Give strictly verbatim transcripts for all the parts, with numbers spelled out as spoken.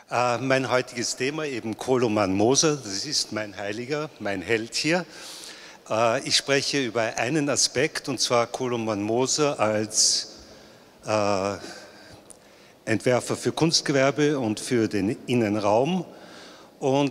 Äh, mein heutiges Thema eben Koloman Moser, das ist mein Heiliger, mein Held hier. Äh, ich spreche über einen Aspekt, und zwar Koloman Moser als äh, Entwerfer für Kunstgewerbe und für den Innenraum. Und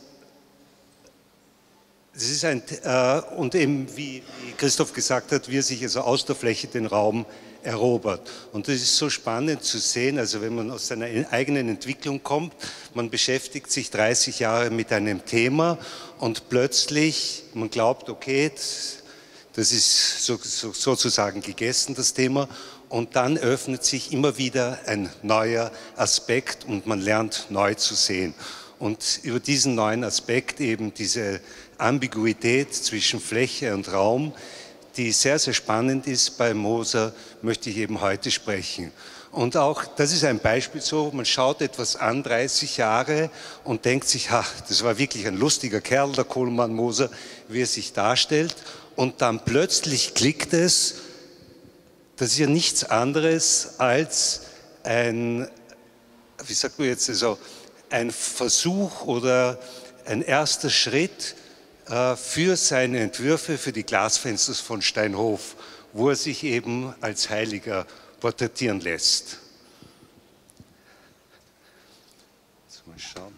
das ist ein, äh, und eben, wie, wie Christoph gesagt hat, wie er sich also aus der Fläche den Raum erobert. Und das ist so spannend zu sehen, also wenn man aus seiner eigenen Entwicklung kommt, man beschäftigt sich dreißig Jahre mit einem Thema und plötzlich, man glaubt, okay, das ist so, so, sozusagen gegessen, das Thema, und dann öffnet sich immer wieder ein neuer Aspekt und man lernt neu zu sehen. Und über diesen neuen Aspekt, eben diese Ambiguität zwischen Fläche und Raum, die sehr, sehr spannend ist bei Moser, möchte ich eben heute sprechen. Und auch, das ist ein Beispiel so, man schaut etwas an, dreißig Jahre, und denkt sich, ach, das war wirklich ein lustiger Kerl, der Koloman Moser, wie er sich darstellt. Und dann plötzlich klickt es, das ist ja nichts anderes als ein, wie sagt man jetzt, also ein Versuch oder ein erster Schritt für seine Entwürfe für die Glasfenster von Steinhof, wo er sich eben als Heiliger porträtieren lässt. Jetzt mal schauen.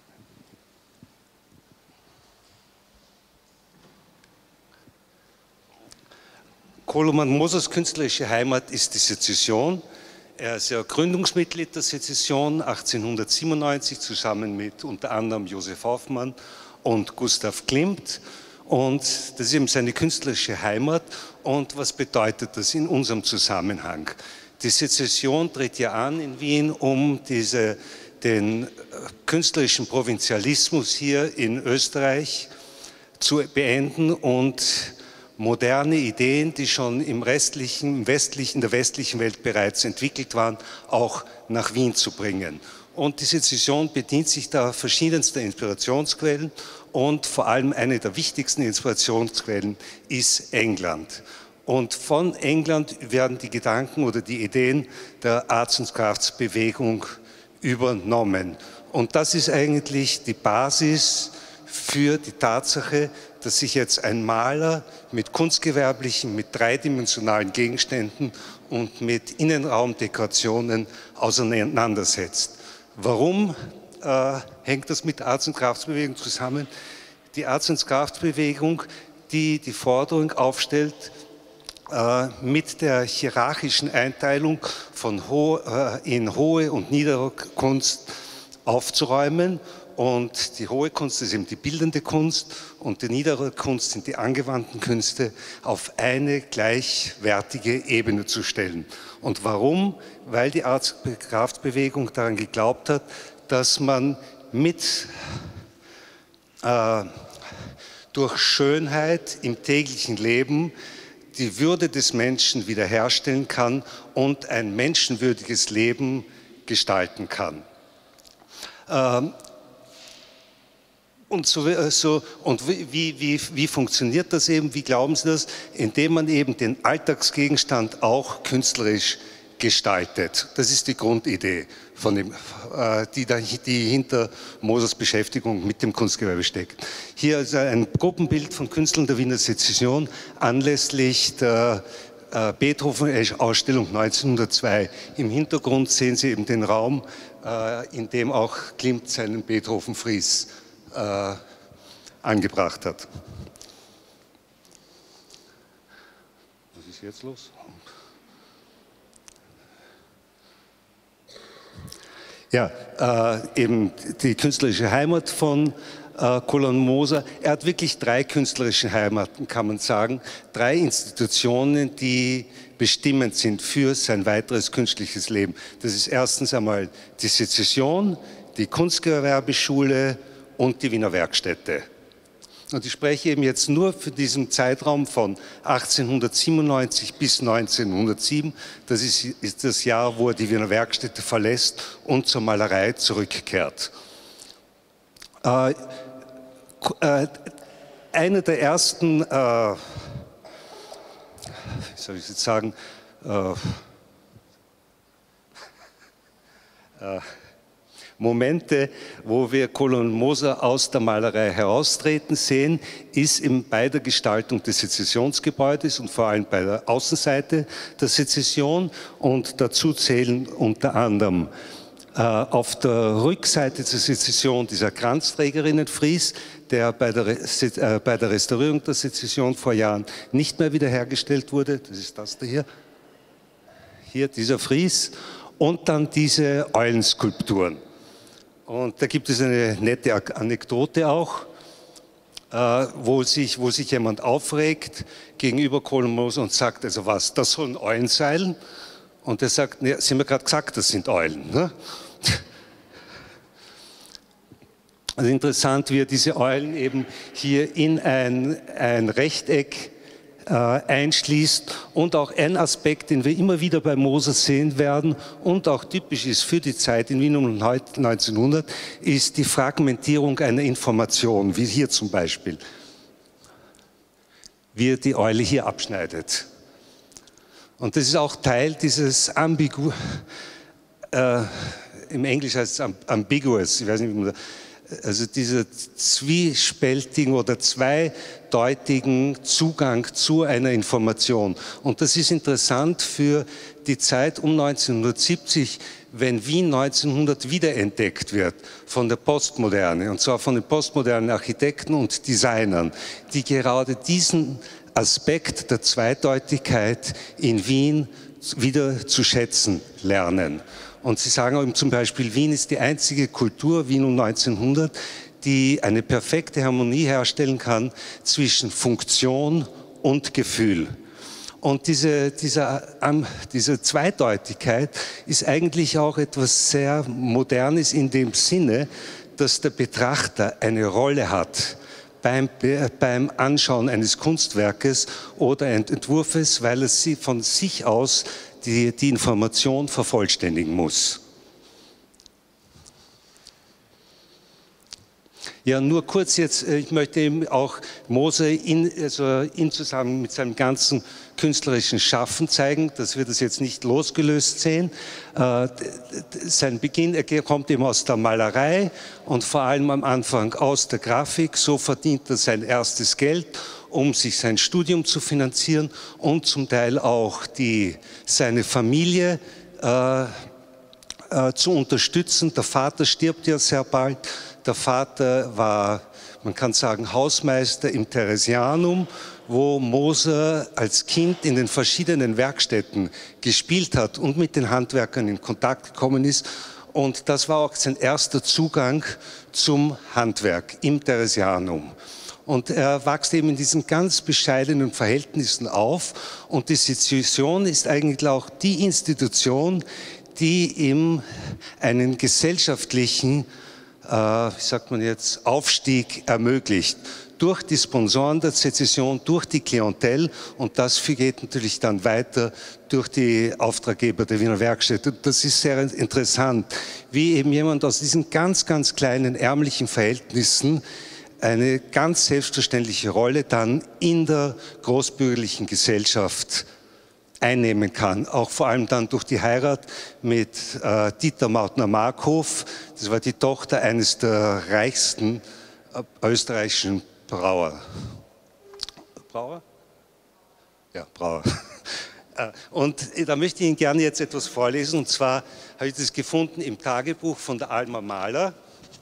Koloman Mosers künstlerische Heimat ist die Sezession. Er ist ja Gründungsmitglied der Sezession achtzehnhundertsiebenundneunzig zusammen mit unter anderem Josef Hoffmann und Gustav Klimt, und das ist eben seine künstlerische Heimat. Und was bedeutet das in unserem Zusammenhang? Die Sezession tritt ja an in Wien, um diese, den künstlerischen Provinzialismus hier in Österreich zu beenden und moderne Ideen, die schon im restlichen, im westlichen, in der westlichen Welt bereits entwickelt waren, auch nach Wien zu bringen. Und die Sezession bedient sich da verschiedenster Inspirationsquellen, und vor allem eine der wichtigsten Inspirationsquellen ist England. Und von England werden die Gedanken oder die Ideen der Arts and Crafts Bewegung übernommen. Und das ist eigentlich die Basis für die Tatsache, dass sich jetzt ein Maler mit kunstgewerblichen, mit dreidimensionalen Gegenständen und mit Innenraumdekorationen auseinandersetzt. Warum äh, hängt das mit der Arts and Crafts Bewegung zusammen? Die Arts and Crafts Bewegung, die die Forderung aufstellt, äh, mit der hierarchischen Einteilung von ho äh, in hohe und niedere Kunst aufzuräumen. Und die hohe Kunst ist eben die bildende Kunst und die niedere Kunst sind die angewandten Künste auf eine gleichwertige Ebene zu stellen. Und warum? Weil die Arts and Crafts Bewegung daran geglaubt hat, dass man mit äh, durch Schönheit im täglichen Leben die Würde des Menschen wiederherstellen kann und ein menschenwürdiges Leben gestalten kann. Ähm, Und, so, so, und wie, wie, wie funktioniert das eben? Wie glauben Sie das? Indem man eben den Alltagsgegenstand auch künstlerisch gestaltet. Das ist die Grundidee, von dem, äh, die, die hinter Mosers Beschäftigung mit dem Kunstgewerbe steckt. Hier ist ein Gruppenbild von Künstlern der Wiener Sezession anlässlich der äh, Beethoven-Ausstellung neunzehnhundertzwei. Im Hintergrund sehen Sie eben den Raum, äh, in dem auch Klimt seinen Beethoven-Fries Äh, angebracht hat. Was ist jetzt los? Ja, äh, eben die künstlerische Heimat von äh, Koloman Moser. Er hat wirklich drei künstlerische Heimaten, kann man sagen. Drei Institutionen, die bestimmend sind für sein weiteres künstliches Leben. Das ist erstens einmal die Sezession, die Kunstgewerbeschule und die Wiener Werkstätte. Und ich spreche eben jetzt nur für diesen Zeitraum von achtzehnhundertsiebenundneunzig bis neunzehnhundertsieben. Das ist, ist das Jahr, wo er die Wiener Werkstätte verlässt und zur Malerei zurückkehrt. Äh, äh, einer der ersten, äh, wie soll ich jetzt sagen, äh, äh, Momente, wo wir Kohl und Moser aus der Malerei heraustreten sehen, ist eben bei der Gestaltung des Sezessionsgebäudes und vor allem bei der Außenseite der Sezession. Und dazu zählen unter anderem äh, auf der Rückseite der Sezession dieser Kranzträgerinnenfries, der bei der, äh, bei der Restaurierung der Sezession vor Jahren nicht mehr wiederhergestellt wurde. Das ist das da hier. Hier dieser Fries. Und dann diese Eulenskulpturen. Und da gibt es eine nette Anekdote auch, äh, wo, sich, wo sich jemand aufregt gegenüber Kohl und Moser und sagt, also was, das sollen Eulen sein? Und er sagt, ne, Sie haben ja gerade gesagt, das sind Eulen. Ne? Also interessant, wie er diese Eulen eben hier in ein, ein Rechteck äh, einschließt und auch ein Aspekt, den wir immer wieder bei Moser sehen werden und auch typisch ist für die Zeit in Wien um neunzehnhundert, ist die Fragmentierung einer Information, wie hier zum Beispiel, wie er die Eule hier abschneidet. Und das ist auch Teil dieses ambigu, äh, im Englisch heißt es ambiguous, ich weiß nicht, wie man das, also dieser zwiespältigen oder zweideutigen Zugang zu einer Information. Und das ist interessant für die Zeit um neunzehnhundertsiebzig, wenn Wien neunzehnhundert wiederentdeckt wird von der Postmoderne, und zwar von den postmodernen Architekten und Designern, die gerade diesen Aspekt der Zweideutigkeit in Wien wieder zu schätzen lernen. Und sie sagen eben zum Beispiel, Wien ist die einzige Kultur, Wien um neunzehnhundert, die eine perfekte Harmonie herstellen kann zwischen Funktion und Gefühl. Und diese, diese, diese Zweideutigkeit ist eigentlich auch etwas sehr Modernes in dem Sinne, dass der Betrachter eine Rolle hat beim, beim Anschauen eines Kunstwerkes oder eines Entwurfs, weil es sie von sich aus die, die Information vervollständigen muss. Ja, nur kurz jetzt, ich möchte eben auch Moser in, also in Zusammenhang mit seinem ganzen künstlerischen Schaffen zeigen, dass wir das jetzt nicht losgelöst sehen. Äh, sein Beginn, er kommt eben aus der Malerei und vor allem am Anfang aus der Grafik. So verdient er sein erstes Geld, um sich sein Studium zu finanzieren und zum Teil auch die, seine Familie äh, äh, zu unterstützen. Der Vater stirbt ja sehr bald. Der Vater war, man kann sagen, Hausmeister im Theresianum, wo Moser als Kind in den verschiedenen Werkstätten gespielt hat und mit den Handwerkern in Kontakt gekommen ist. Und das war auch sein erster Zugang zum Handwerk im Theresianum. Und er wächst eben in diesen ganz bescheidenen Verhältnissen auf. Und die Sezession ist eigentlich auch die Institution, die ihm einen gesellschaftlichen, äh, wie sagt man jetzt, Aufstieg ermöglicht. Durch die Sponsoren der Sezession, durch die Klientel, und das geht natürlich dann weiter durch die Auftraggeber der Wiener Werkstätte. Das ist sehr interessant, wie eben jemand aus diesen ganz, ganz kleinen ärmlichen Verhältnissen eine ganz selbstverständliche Rolle dann in der großbürgerlichen Gesellschaft einnehmen kann. Auch vor allem dann durch die Heirat mit äh, Dieter Mautner-Markhof. Das war die Tochter eines der reichsten äh, österreichischen Brauer. Brauer? Ja, Brauer. Und da möchte ich Ihnen gerne jetzt etwas vorlesen. Und zwar habe ich das gefunden im Tagebuch von der Alma Mahler.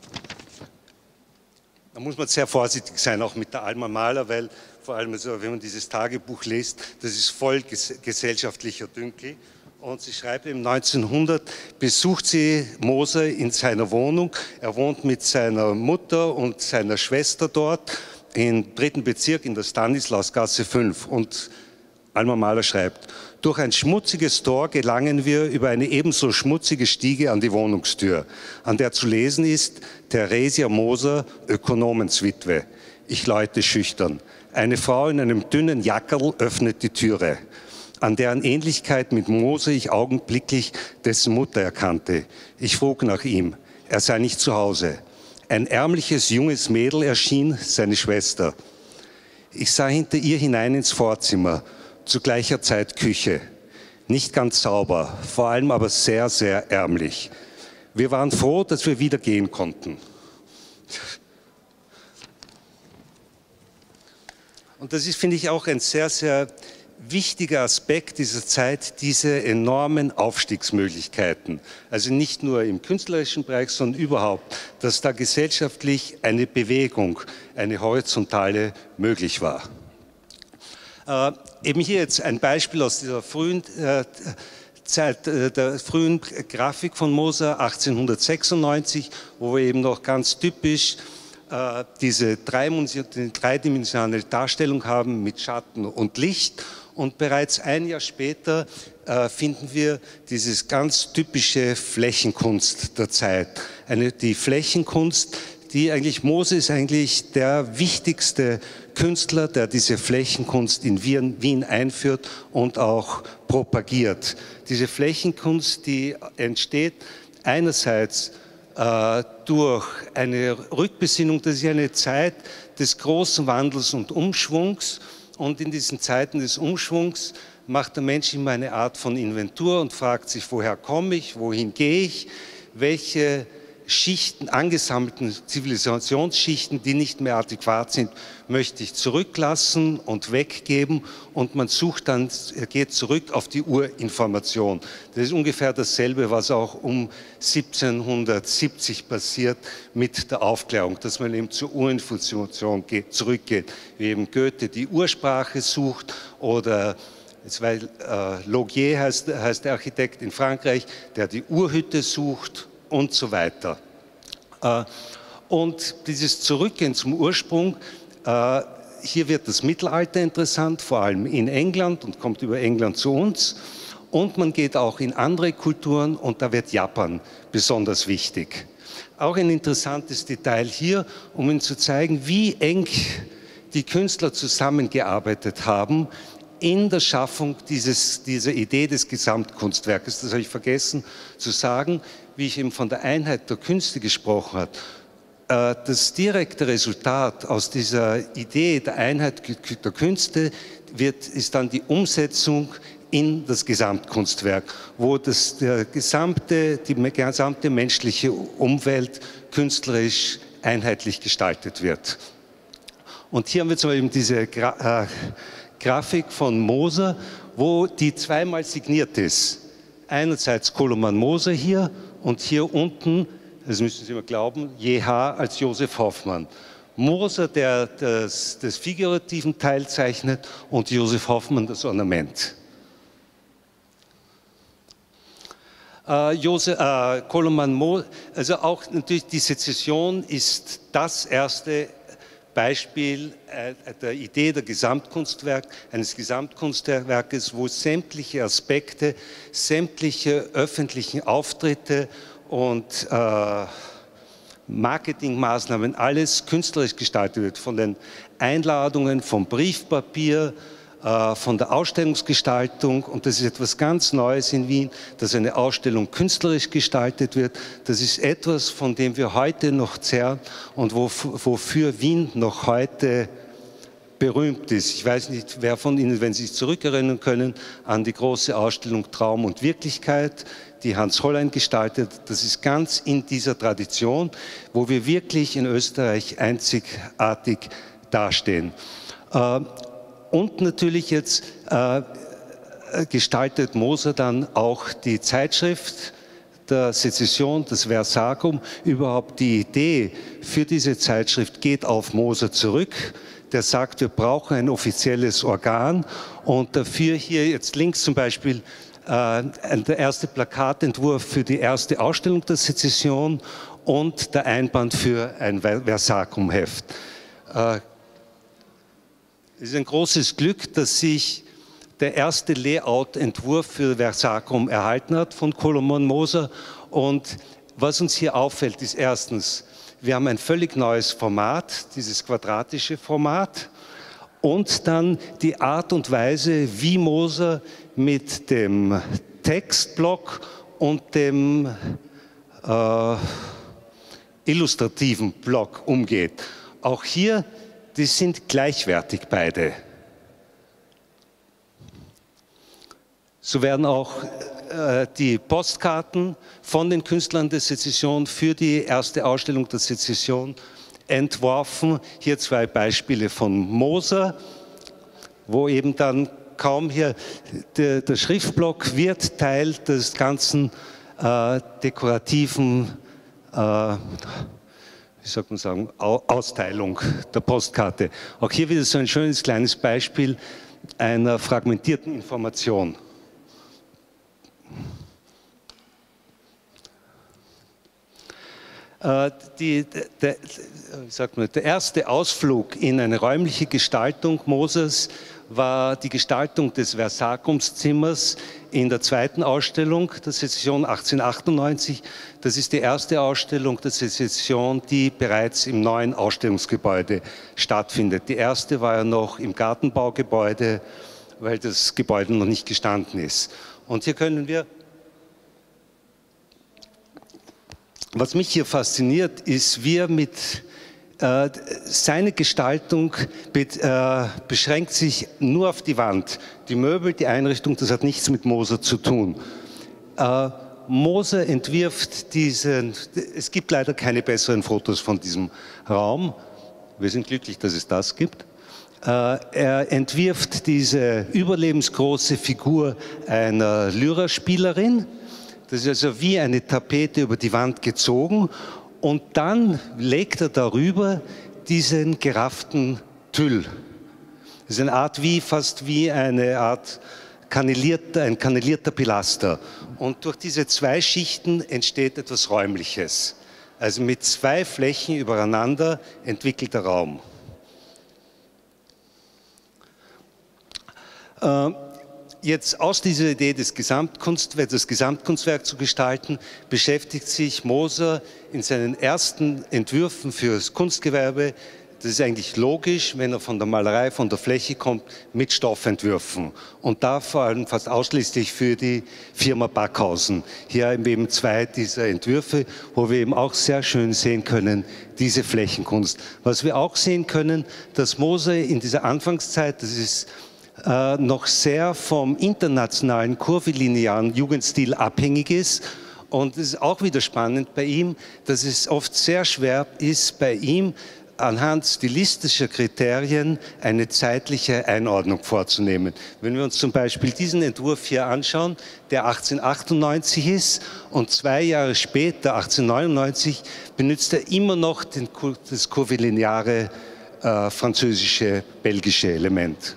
Da muss man sehr vorsichtig sein, auch mit der Alma Mahler, weil vor allem, also, wenn man dieses Tagebuch liest, das ist voll ges gesellschaftlicher Dünkel. Und sie schreibt, im neunzehnhundert besucht sie Moser in seiner Wohnung. Er wohnt mit seiner Mutter und seiner Schwester dort im dritten Bezirk in der Stanislausgasse fünf. Und Alma Mahler schreibt, durch ein schmutziges Tor gelangen wir über eine ebenso schmutzige Stiege an die Wohnungstür, an der zu lesen ist, Theresia Moser, Ökonomenswitwe. Ich läute schüchtern. Eine Frau in einem dünnen Jackerl öffnet die Türe, an deren Ähnlichkeit mit Moser ich augenblicklich dessen Mutter erkannte. Ich frug nach ihm. Er sei nicht zu Hause. Ein ärmliches, junges Mädel erschien, seine Schwester. Ich sah hinter ihr hinein ins Vorzimmer, zu gleicher Zeit Küche. Nicht ganz sauber, vor allem aber sehr, sehr ärmlich. Wir waren froh, dass wir wieder gehen konnten. Und das ist, finde ich, auch ein sehr, sehr wichtiger Aspekt dieser Zeit, diese enormen Aufstiegsmöglichkeiten. Also nicht nur im künstlerischen Bereich, sondern überhaupt, dass da gesellschaftlich eine Bewegung, eine horizontale möglich war. Äh, eben hier jetzt ein Beispiel aus dieser frühen äh, Zeit, äh, der frühen Grafik von Moser, achtzehnhundertsechsundneunzig, wo wir eben noch ganz typisch äh, diese dreidimensionale Darstellung haben mit Schatten und Licht. Und bereits ein Jahr später äh, finden wir dieses ganz typische Flächenkunst der Zeit. Eine, die Flächenkunst, die eigentlich, Moser ist eigentlich der wichtigste Künstler, der diese Flächenkunst in Wien, Wien einführt und auch propagiert. Diese Flächenkunst, die entsteht einerseits äh, durch eine Rückbesinnung, das ist eine Zeit des großen Wandels und Umschwungs. Und in diesen Zeiten des Umschwungs macht der Mensch immer eine Art von Inventur und fragt sich, woher komme ich, wohin gehe ich, welche Schichten, angesammelten Zivilisationsschichten, die nicht mehr adäquat sind, möchte ich zurücklassen und weggeben. Und man sucht dann, geht zurück auf die Urinformation. Das ist ungefähr dasselbe, was auch um siebzehnhundertsiebzig passiert mit der Aufklärung, dass man eben zur Urinformation geht, zurückgeht. Wie eben Goethe die Ursprache sucht oder weil äh, Laugier heißt, heißt der Architekt in Frankreich, der die Urhütte sucht und so weiter. Äh, und dieses Zurückgehen zum Ursprung, äh, hier wird das Mittelalter interessant, vor allem in England und kommt über England zu uns. Und man geht auch in andere Kulturen und da wird Japan besonders wichtig. Auch ein interessantes Detail hier, um Ihnen zu zeigen, wie eng die Künstler zusammengearbeitet haben in der Schaffung dieses, dieser Idee des Gesamtkunstwerkes. Das habe ich vergessen zu sagen, wie ich eben von der Einheit der Künste gesprochen habe. Das direkte Resultat aus dieser Idee der Einheit der Künste wird, ist dann die Umsetzung in das Gesamtkunstwerk, wo das, der gesamte, die gesamte menschliche Umwelt künstlerisch einheitlich gestaltet wird. Und hier haben wir zum Beispiel diese Gra äh, Grafik von Moser, wo die zweimal signiert ist. Einerseits Koloman Moser hier und hier unten, das müssen Sie mir glauben, J H als Josef Hoffmann. Moser, der das, das figurativen Teil zeichnet, und Josef Hoffmann das Ornament. Äh, Josef, äh, Koloman Moser, also auch natürlich die Sezession ist das erste Beispiel der Idee der Gesamtkunstwerk, eines Gesamtkunstwerkes, wo sämtliche Aspekte, sämtliche öffentlichen Auftritte und äh, Marketingmaßnahmen, alles künstlerisch gestaltet wird, von den Einladungen, vom Briefpapier, äh, von der Ausstellungsgestaltung. Und das ist etwas ganz Neues in Wien, dass eine Ausstellung künstlerisch gestaltet wird. Das ist etwas, von dem wir heute noch zehren und wo, wofür Wien noch heute berühmt ist. Ich weiß nicht, wer von Ihnen, wenn Sie sich zurückerinnern können, an die große Ausstellung Traum und Wirklichkeit, die Hans Hollein gestaltet. Das ist ganz in dieser Tradition, wo wir wirklich in Österreich einzigartig dastehen. Und natürlich jetzt äh, gestaltet Moser dann auch die Zeitschrift der Sezession, das Versacrum. Überhaupt die Idee für diese Zeitschrift geht auf Moser zurück. Der sagt, wir brauchen ein offizielles Organ und dafür hier jetzt links zum Beispiel äh, der erste Plakatentwurf für die erste Ausstellung der Sezession und der Einband für ein Versacrum-Heft. Äh, Es ist ein großes Glück, dass sich der erste Layout-Entwurf für Versacrum erhalten hat von Koloman Moser. Und was uns hier auffällt, ist erstens, wir haben ein völlig neues Format, dieses quadratische Format. Und dann die Art und Weise, wie Moser mit dem Textblock und dem äh, illustrativen Block umgeht. Auch hier, die sind gleichwertig beide. So werden auch äh, die Postkarten von den Künstlern der Sezession für die erste Ausstellung der Sezession entworfen. Hier zwei Beispiele von Moser, wo eben dann kaum hier der, der Schriftblock wird Teil des ganzen äh, dekorativen, äh, wie soll man sagen, Austeilung der Postkarte. Auch hier wieder so ein schönes kleines Beispiel einer fragmentierten Information. Äh, die, der, wie sagt man, der erste Ausflug in eine räumliche Gestaltung Mosers war die Gestaltung des Versacumszimmers in der zweiten Ausstellung der Sezession achtzehnhundertachtundneunzig. Das ist die erste Ausstellung der Sezession, die bereits im neuen Ausstellungsgebäude stattfindet. Die erste war ja noch im Gartenbaugebäude, weil das Gebäude noch nicht gestanden ist. Und hier können wir, was mich hier fasziniert, ist, wie er mit Äh, seine Gestaltung be äh, beschränkt sich nur auf die Wand. Die Möbel, die Einrichtung, das hat nichts mit Moser zu tun. Äh, Moser entwirft diesen, es gibt leider keine besseren Fotos von diesem Raum. Wir sind glücklich, dass es das gibt. Äh, er entwirft diese überlebensgroße Figur einer Lyraspielerin. Das ist also wie eine Tapete über die Wand gezogen. Und dann legt er darüber diesen gerafften Tüll. Das ist eine Art wie, fast wie eine Art kannelierter, ein kannelierter Pilaster. Und durch diese zwei Schichten entsteht etwas Räumliches. Also mit zwei Flächen übereinander entwickelt der Raum. Äh, Jetzt aus dieser Idee des Gesamtkunstwerks, das Gesamtkunstwerk zu gestalten, beschäftigt sich Moser in seinen ersten Entwürfen für das Kunstgewerbe, das ist eigentlich logisch, wenn er von der Malerei, von der Fläche kommt, mit Stoffentwürfen. Und da vor allem fast ausschließlich für die Firma Backhausen. Hier haben wir eben zwei dieser Entwürfe, wo wir eben auch sehr schön sehen können, diese Flächenkunst. Was wir auch sehen können, dass Moser in dieser Anfangszeit, das ist Äh, noch sehr vom internationalen kurvilinearen Jugendstil abhängig ist. Und es ist auch wieder spannend bei ihm, dass es oft sehr schwer ist, bei ihm anhand stilistischer Kriterien eine zeitliche Einordnung vorzunehmen. Wenn wir uns zum Beispiel diesen Entwurf hier anschauen, der achtzehnhundertachtundneunzig ist und zwei Jahre später, achtzehnhundertneunundneunzig, benutzt er immer noch den, das kurvilineare äh, französische, belgische Element.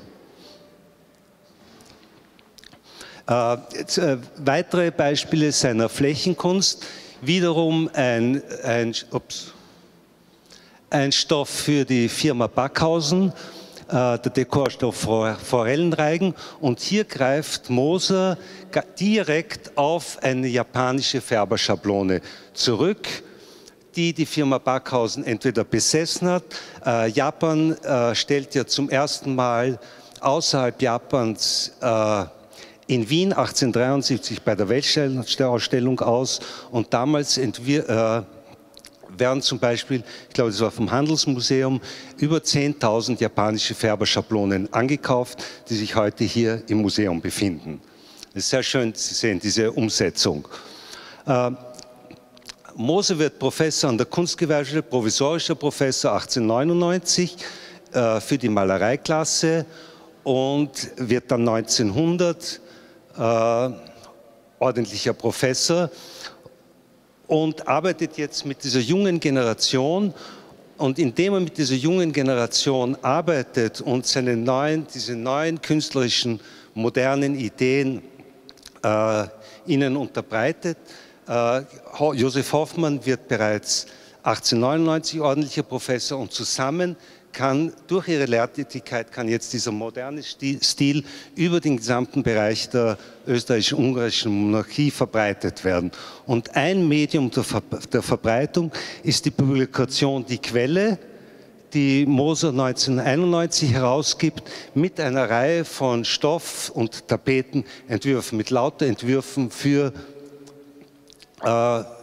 Äh, jetzt, äh, weitere Beispiele seiner Flächenkunst, wiederum ein, ein, ups, ein Stoff für die Firma Backhausen, äh, der Dekorstoff Forellenreigen, und hier greift Moser direkt auf eine japanische Färberschablone zurück, die die Firma Backhausen entweder besessen hat. Äh, Japan äh, stellt ja zum ersten Mal außerhalb Japans äh, in Wien achtzehnhundertdreiundsiebzig bei der Weltausstellung aus, und damals äh, werden zum Beispiel, ich glaube, das war vom Handelsmuseum, über zehntausend japanische Färberschablonen angekauft, die sich heute hier im Museum befinden. Es ist sehr schön zu sehen, diese Umsetzung. Äh, Moser wird Professor an der Kunstgewerbeschule, provisorischer Professor achtzehnhundertneunundneunzig äh, für die Malereiklasse und wird dann neunzehnhundert Äh, ordentlicher Professor und arbeitet jetzt mit dieser jungen Generation. Und indem er mit dieser jungen Generation arbeitet und seine neuen, diese neuen künstlerischen, modernen Ideen äh, ihnen unterbreitet, äh, Josef Hoffmann wird bereits achtzehnhundertneunundneunzig ordentlicher Professor, und zusammen kann durch ihre Lehrtätigkeit kann jetzt dieser moderne Stil über den gesamten Bereich der österreichisch-ungarischen Monarchie verbreitet werden. Und ein Medium der, Ver der Verbreitung ist die Publikation Die Quelle, die Moser neunzehnhunderteinundneunzig herausgibt mit einer Reihe von Stoff- und Tapetenentwürfen, mit lauter Entwürfen für äh, äh,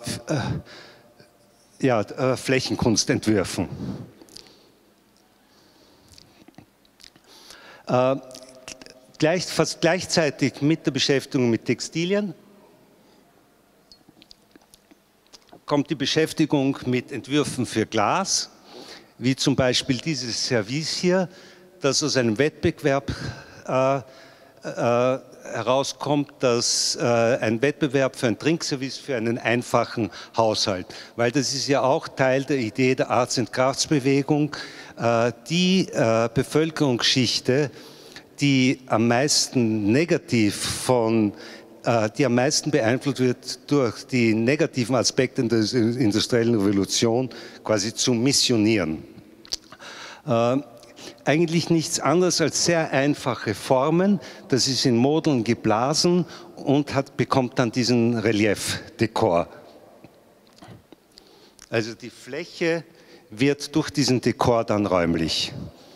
ja, äh, Flächenkunstentwürfen. Äh, gleich, fast gleichzeitig mit der Beschäftigung mit Textilien kommt die Beschäftigung mit Entwürfen für Glas, wie zum Beispiel dieses Service hier, das aus einem Wettbewerb äh, äh, herauskommt, dass äh, ein Wettbewerb für ein Trinkservice für einen einfachen Haushalt, weil das ist ja auch Teil der Idee der Arts and Crafts Bewegung, äh, die äh, Bevölkerungsschichte, die am meisten negativ von die am meisten beeinflusst wird durch die negativen Aspekte der industriellen Revolution, quasi zu missionieren. Äh, eigentlich nichts anderes als sehr einfache Formen, das ist in Modeln geblasen und hat, bekommt dann diesen Reliefdekor. Also die Fläche wird durch diesen Dekor dann räumlich.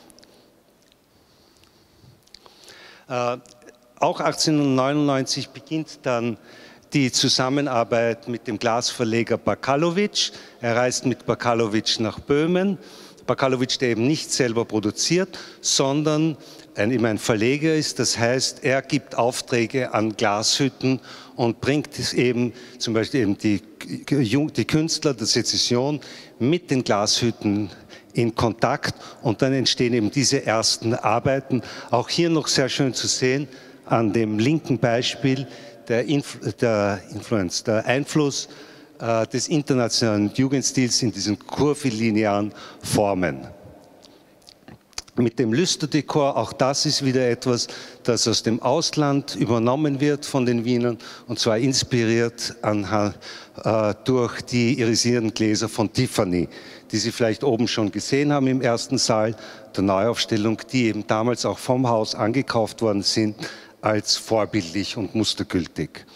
Äh, Auch achtzehnhundertneunundneunzig beginnt dann die Zusammenarbeit mit dem Glasverleger Bakalovic. Er reist mit Bakalovic nach Böhmen. Bakalovic, der eben nicht selber produziert, sondern ein, eben ein Verleger ist. Das heißt, er gibt Aufträge an Glashütten und bringt es eben zum Beispiel eben die, die Künstler der Sezession mit den Glashütten in Kontakt und dann entstehen eben diese ersten Arbeiten. Auch hier noch sehr schön zu sehen, an dem linken Beispiel der, Influ der, Influence, der Einfluss äh, des internationalen Jugendstils in diesen kurvilinearen Formen. Mit dem Lüsterdekor, auch das ist wieder etwas, das aus dem Ausland übernommen wird von den Wienern und zwar inspiriert an, äh, durch die irisierenden Gläser von Tiffany, die Sie vielleicht oben schon gesehen haben im ersten Saal der Neuaufstellung, die eben damals auch vom Haus angekauft worden sind, als vorbildlich und mustergültig.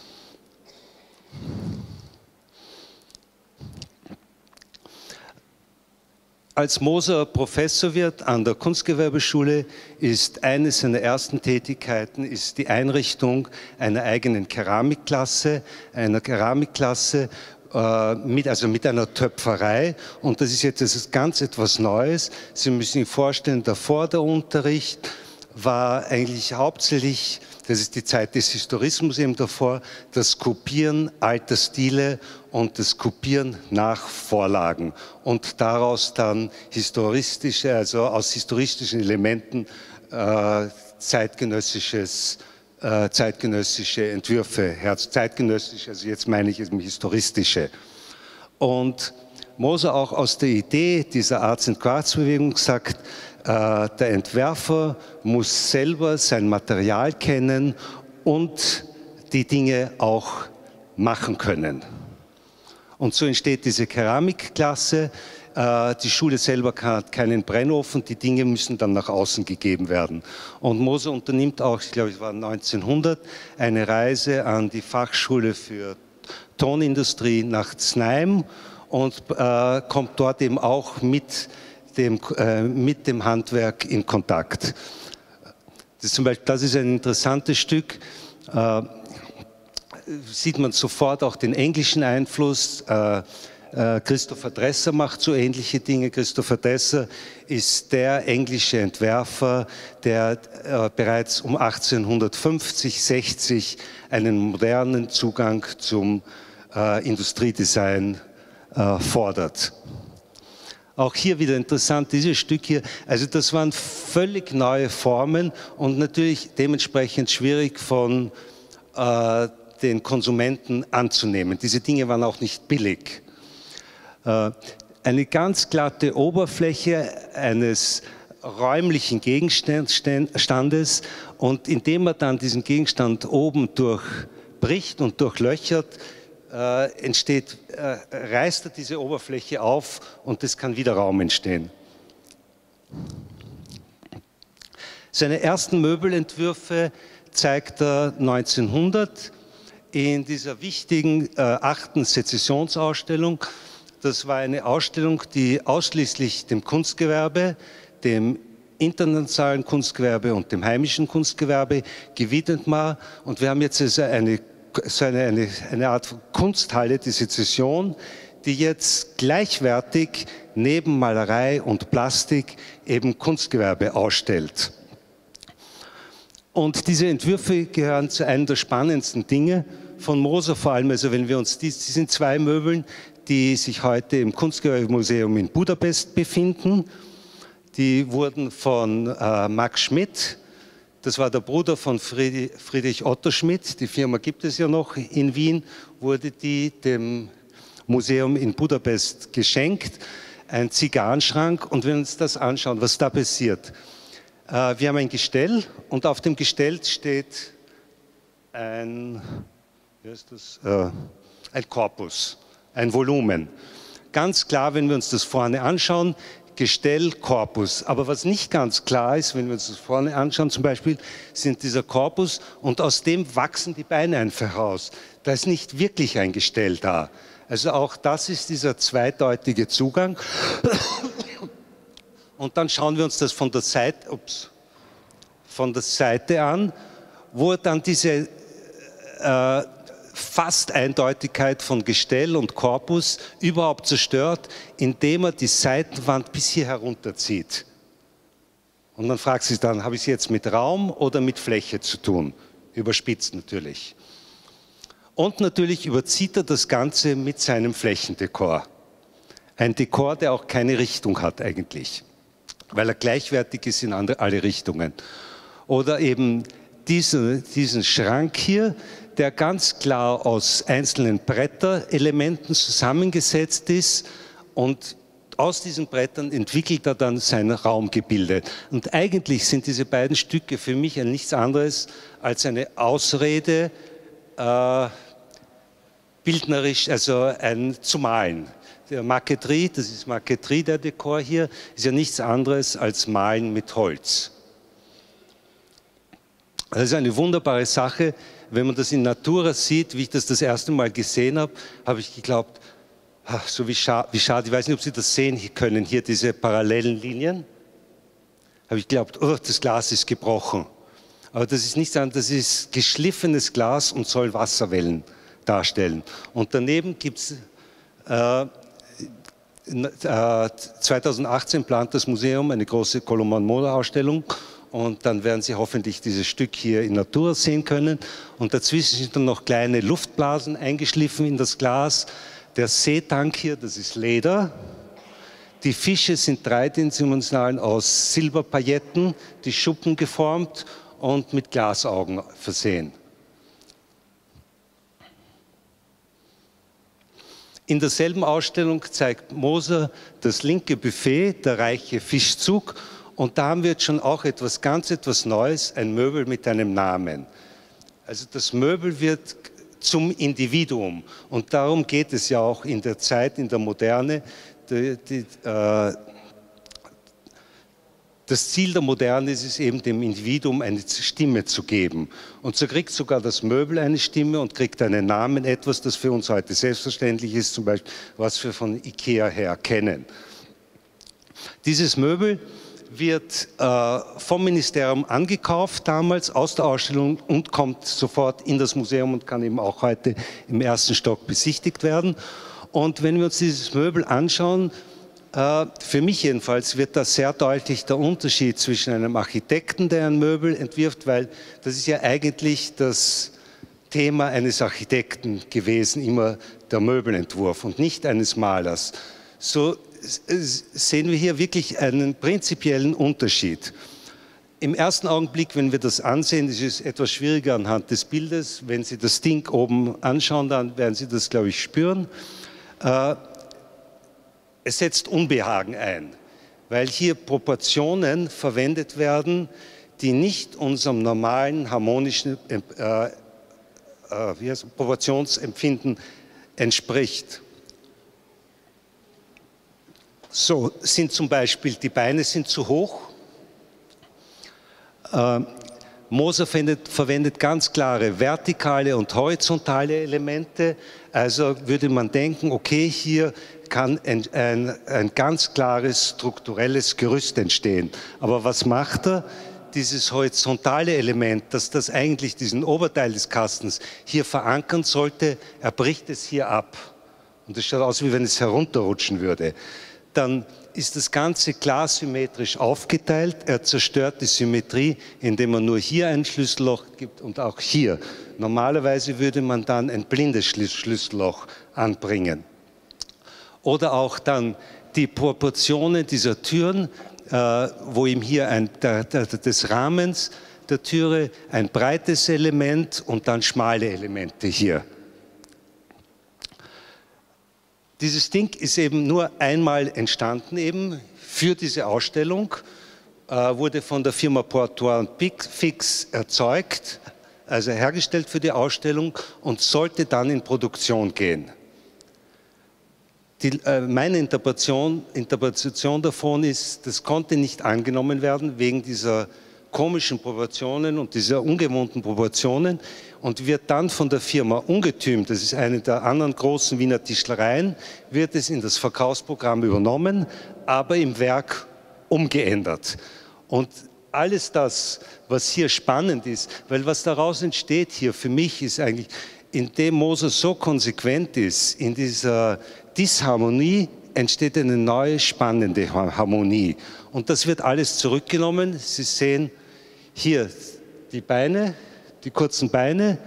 Als Moser Professor wird an der Kunstgewerbeschule, ist eine seiner ersten Tätigkeiten ist die Einrichtung einer eigenen Keramikklasse, einer Keramikklasse äh, mit, also mit einer Töpferei. Und das ist jetzt das ist ganz etwas Neues. Sie müssen sich vorstellen, davor der Unterricht war eigentlich hauptsächlich, das ist die Zeit des Historismus eben davor, das Kopieren alter Stile und das Kopieren nach Vorlagen und daraus dann historistische, also aus historistischen Elementen äh, zeitgenössisches, äh, zeitgenössische Entwürfe, zeitgenössische, also jetzt meine ich eben historistische. Und Moser auch aus der Idee dieser Arts and Crafts Bewegung sagt, der Entwerfer muss selber sein Material kennen und die Dinge auch machen können. Und so entsteht diese Keramikklasse. Die Schule selber hat keinen Brennofen, die Dinge müssen dann nach außen gegeben werden. Und Moser unternimmt auch, ich glaube es war neunzehnhundert, eine Reise an die Fachschule für Tonindustrie nach Znaim und äh, kommt dort eben auch mit Dem, äh, mit dem Handwerk in Kontakt. Das, zum Beispiel, das ist ein interessantes Stück, äh, sieht man sofort auch den englischen Einfluss. Äh, äh, Christopher Dresser macht so ähnliche Dinge. Christopher Dresser ist der englische Entwerfer, der äh, bereits um achtzehnhundertfünfzig, sechzig einen modernen Zugang zum äh, Industriedesign äh, fordert. Auch hier wieder interessant, dieses Stück hier, also das waren völlig neue Formen und natürlich dementsprechend schwierig von äh, den Konsumenten anzunehmen. Diese Dinge waren auch nicht billig. Äh, eine ganz glatte Oberfläche eines räumlichen Gegenstandes und indem man dann diesen Gegenstand oben durchbricht und durchlöchert, Äh, entsteht, äh, reißt er diese Oberfläche auf und es kann wieder Raum entstehen. Seine ersten Möbelentwürfe zeigt er neunzehnhundert in dieser wichtigen äh, achten Sezessionsausstellung. Das war eine Ausstellung, die ausschließlich dem Kunstgewerbe, dem internationalen Kunstgewerbe und dem heimischen Kunstgewerbe gewidmet war. Und wir haben jetzt also eine so eine, eine, eine Art Kunsthalle, die Sezession, die jetzt gleichwertig neben Malerei und Plastik eben Kunstgewerbe ausstellt. Und diese Entwürfe gehören zu einem der spannendsten Dinge von Moser, vor allem, also wenn wir uns, die, die sind zwei Möbeln, die sich heute im Kunstgewerbemuseum in Budapest befinden. Die wurden von äh, Max Schmidt, das war der Bruder von Friedrich, Friedrich Otto Schmidt, die Firma gibt es ja noch in Wien, wurde die dem Museum in Budapest geschenkt, ein Zigarrenschrank. Und wenn wir uns das anschauen, was da passiert, äh, wir haben ein Gestell und auf dem Gestell steht ein, wie heißt das? Äh, ein Korpus, ein Volumen. Ganz klar, wenn wir uns das vorne anschauen, Gestell, Korpus. Aber was nicht ganz klar ist, wenn wir uns das vorne anschauen, zum Beispiel, sind dieser Korpus und aus dem wachsen die Beine einfach raus. Da ist nicht wirklich ein Gestell da. Also auch das ist dieser zweideutige Zugang. Und dann schauen wir uns das von der Seite, ups, von der Seite an, wo dann diese äh, fast Eindeutigkeit von Gestell und Korpus überhaupt zerstört, indem er die Seitenwand bis hier herunterzieht. Und man fragt sich dann, habe ich es jetzt mit Raum oder mit Fläche zu tun? Überspitzt natürlich. Und natürlich überzieht er das Ganze mit seinem Flächendekor. Ein Dekor, der auch keine Richtung hat eigentlich, weil er gleichwertig ist in andere, alle Richtungen. Oder eben diesen, diesen Schrank hier, der ganz klar aus einzelnen Bretterelementen zusammengesetzt ist und aus diesen Brettern entwickelt er dann sein Raumgebilde. Und eigentlich sind diese beiden Stücke für mich ein nichts anderes als eine Ausrede, äh, bildnerisch, also ein zu malen. Der Marqueterie, das ist Marqueterie, der Dekor hier, ist ja nichts anderes als Malen mit Holz. Das ist eine wunderbare Sache. Wenn man das in Natura sieht, wie ich das das erste Mal gesehen habe, habe ich geglaubt, ach, so wie, scha wie schade, ich weiß nicht, ob Sie das sehen können, hier diese parallelen Linien. Habe ich geglaubt, oh, das Glas ist gebrochen. Aber das ist nichts anderes, das ist geschliffenes Glas und soll Wasserwellen darstellen. Und daneben gibt es, äh, äh, zweitausendachtzehn plant das Museum eine große Koloman-Mola-Ausstellung. Und dann werden Sie hoffentlich dieses Stück hier in Natura sehen können. Und dazwischen sind dann noch kleine Luftblasen eingeschliffen in das Glas. Der Seetank hier, das ist Leder. Die Fische sind dreidimensional aus Silberpailletten, die Schuppen geformt und mit Glasaugen versehen. In derselben Ausstellung zeigt Moser das linke Buffet, der reiche Fischzug. Und da haben wir jetzt schon auch etwas ganz etwas Neues, ein Möbel mit einem Namen. Also das Möbel wird zum Individuum. Und darum geht es ja auch in der Zeit, in der Moderne. Die, die, äh, das Ziel der Moderne ist es eben, dem Individuum eine Stimme zu geben. Und so kriegt sogar das Möbel eine Stimme und kriegt einen Namen, etwas, das für uns heute selbstverständlich ist, zum Beispiel, was wir von Ikea her kennen. Dieses Möbel wird äh, vom Ministerium angekauft damals aus der Ausstellung und kommt sofort in das Museum und kann eben auch heute im ersten Stock besichtigt werden. Und wenn wir uns dieses Möbel anschauen, äh, für mich jedenfalls wird da sehr deutlich der Unterschied zwischen einem Architekten, der ein Möbel entwirft, weil das ist ja eigentlich das Thema eines Architekten gewesen, immer der Möbelentwurf und nicht eines Malers. So sehen wir hier wirklich einen prinzipiellen Unterschied. Im ersten Augenblick, wenn wir das ansehen, ist es etwas schwieriger anhand des Bildes. Wenn Sie das Ding oben anschauen, dann werden Sie das, glaube ich, spüren. Es setzt Unbehagen ein, weil hier Proportionen verwendet werden, die nicht unserem normalen harmonischen äh, äh, wie heißt, Proportionsempfinden entspricht. So sind zum Beispiel die Beine sind zu hoch. Äh, Moser verwendet, verwendet ganz klare vertikale und horizontale Elemente. Also würde man denken, okay, hier kann ein, ein, ein ganz klares strukturelles Gerüst entstehen. Aber was macht er? Dieses horizontale Element, das das eigentlich diesen Oberteil des Kastens hier verankern sollte, er bricht es hier ab. Und es schaut aus, wie wenn es herunterrutschen würde. Dann ist das Ganze klar symmetrisch aufgeteilt. Er zerstört die Symmetrie, indem er nur hier ein Schlüsselloch gibt und auch hier. Normalerweise würde man dann ein blindes Schlüsselloch anbringen. oder auch dann die Proportionen dieser Türen, äh, wo ihm hier ein, der, der, des Rahmens der Türe ein breites Element und dann schmale Elemente hier. Dieses Ding ist eben nur einmal entstanden eben für diese Ausstellung, äh, wurde von der Firma Portois und Fix erzeugt, also hergestellt für die Ausstellung und sollte dann in Produktion gehen. Die, äh, meine Interpretation, Interpretation davon ist, das konnte nicht angenommen werden wegen dieser komischen Proportionen und dieser ungewohnten Proportionen und wird dann von der Firma Ungetüm, das ist eine der anderen großen Wiener Tischlereien, wird es in das Verkaufsprogramm übernommen, aber im Werk umgeändert. Und alles das, was hier spannend ist, weil was daraus entsteht hier für mich ist eigentlich, indem Moser so konsequent ist in dieser Disharmonie, entsteht eine neue spannende Harmonie. Und das wird alles zurückgenommen. Sie sehen hier die Beine, die kurzen Beine.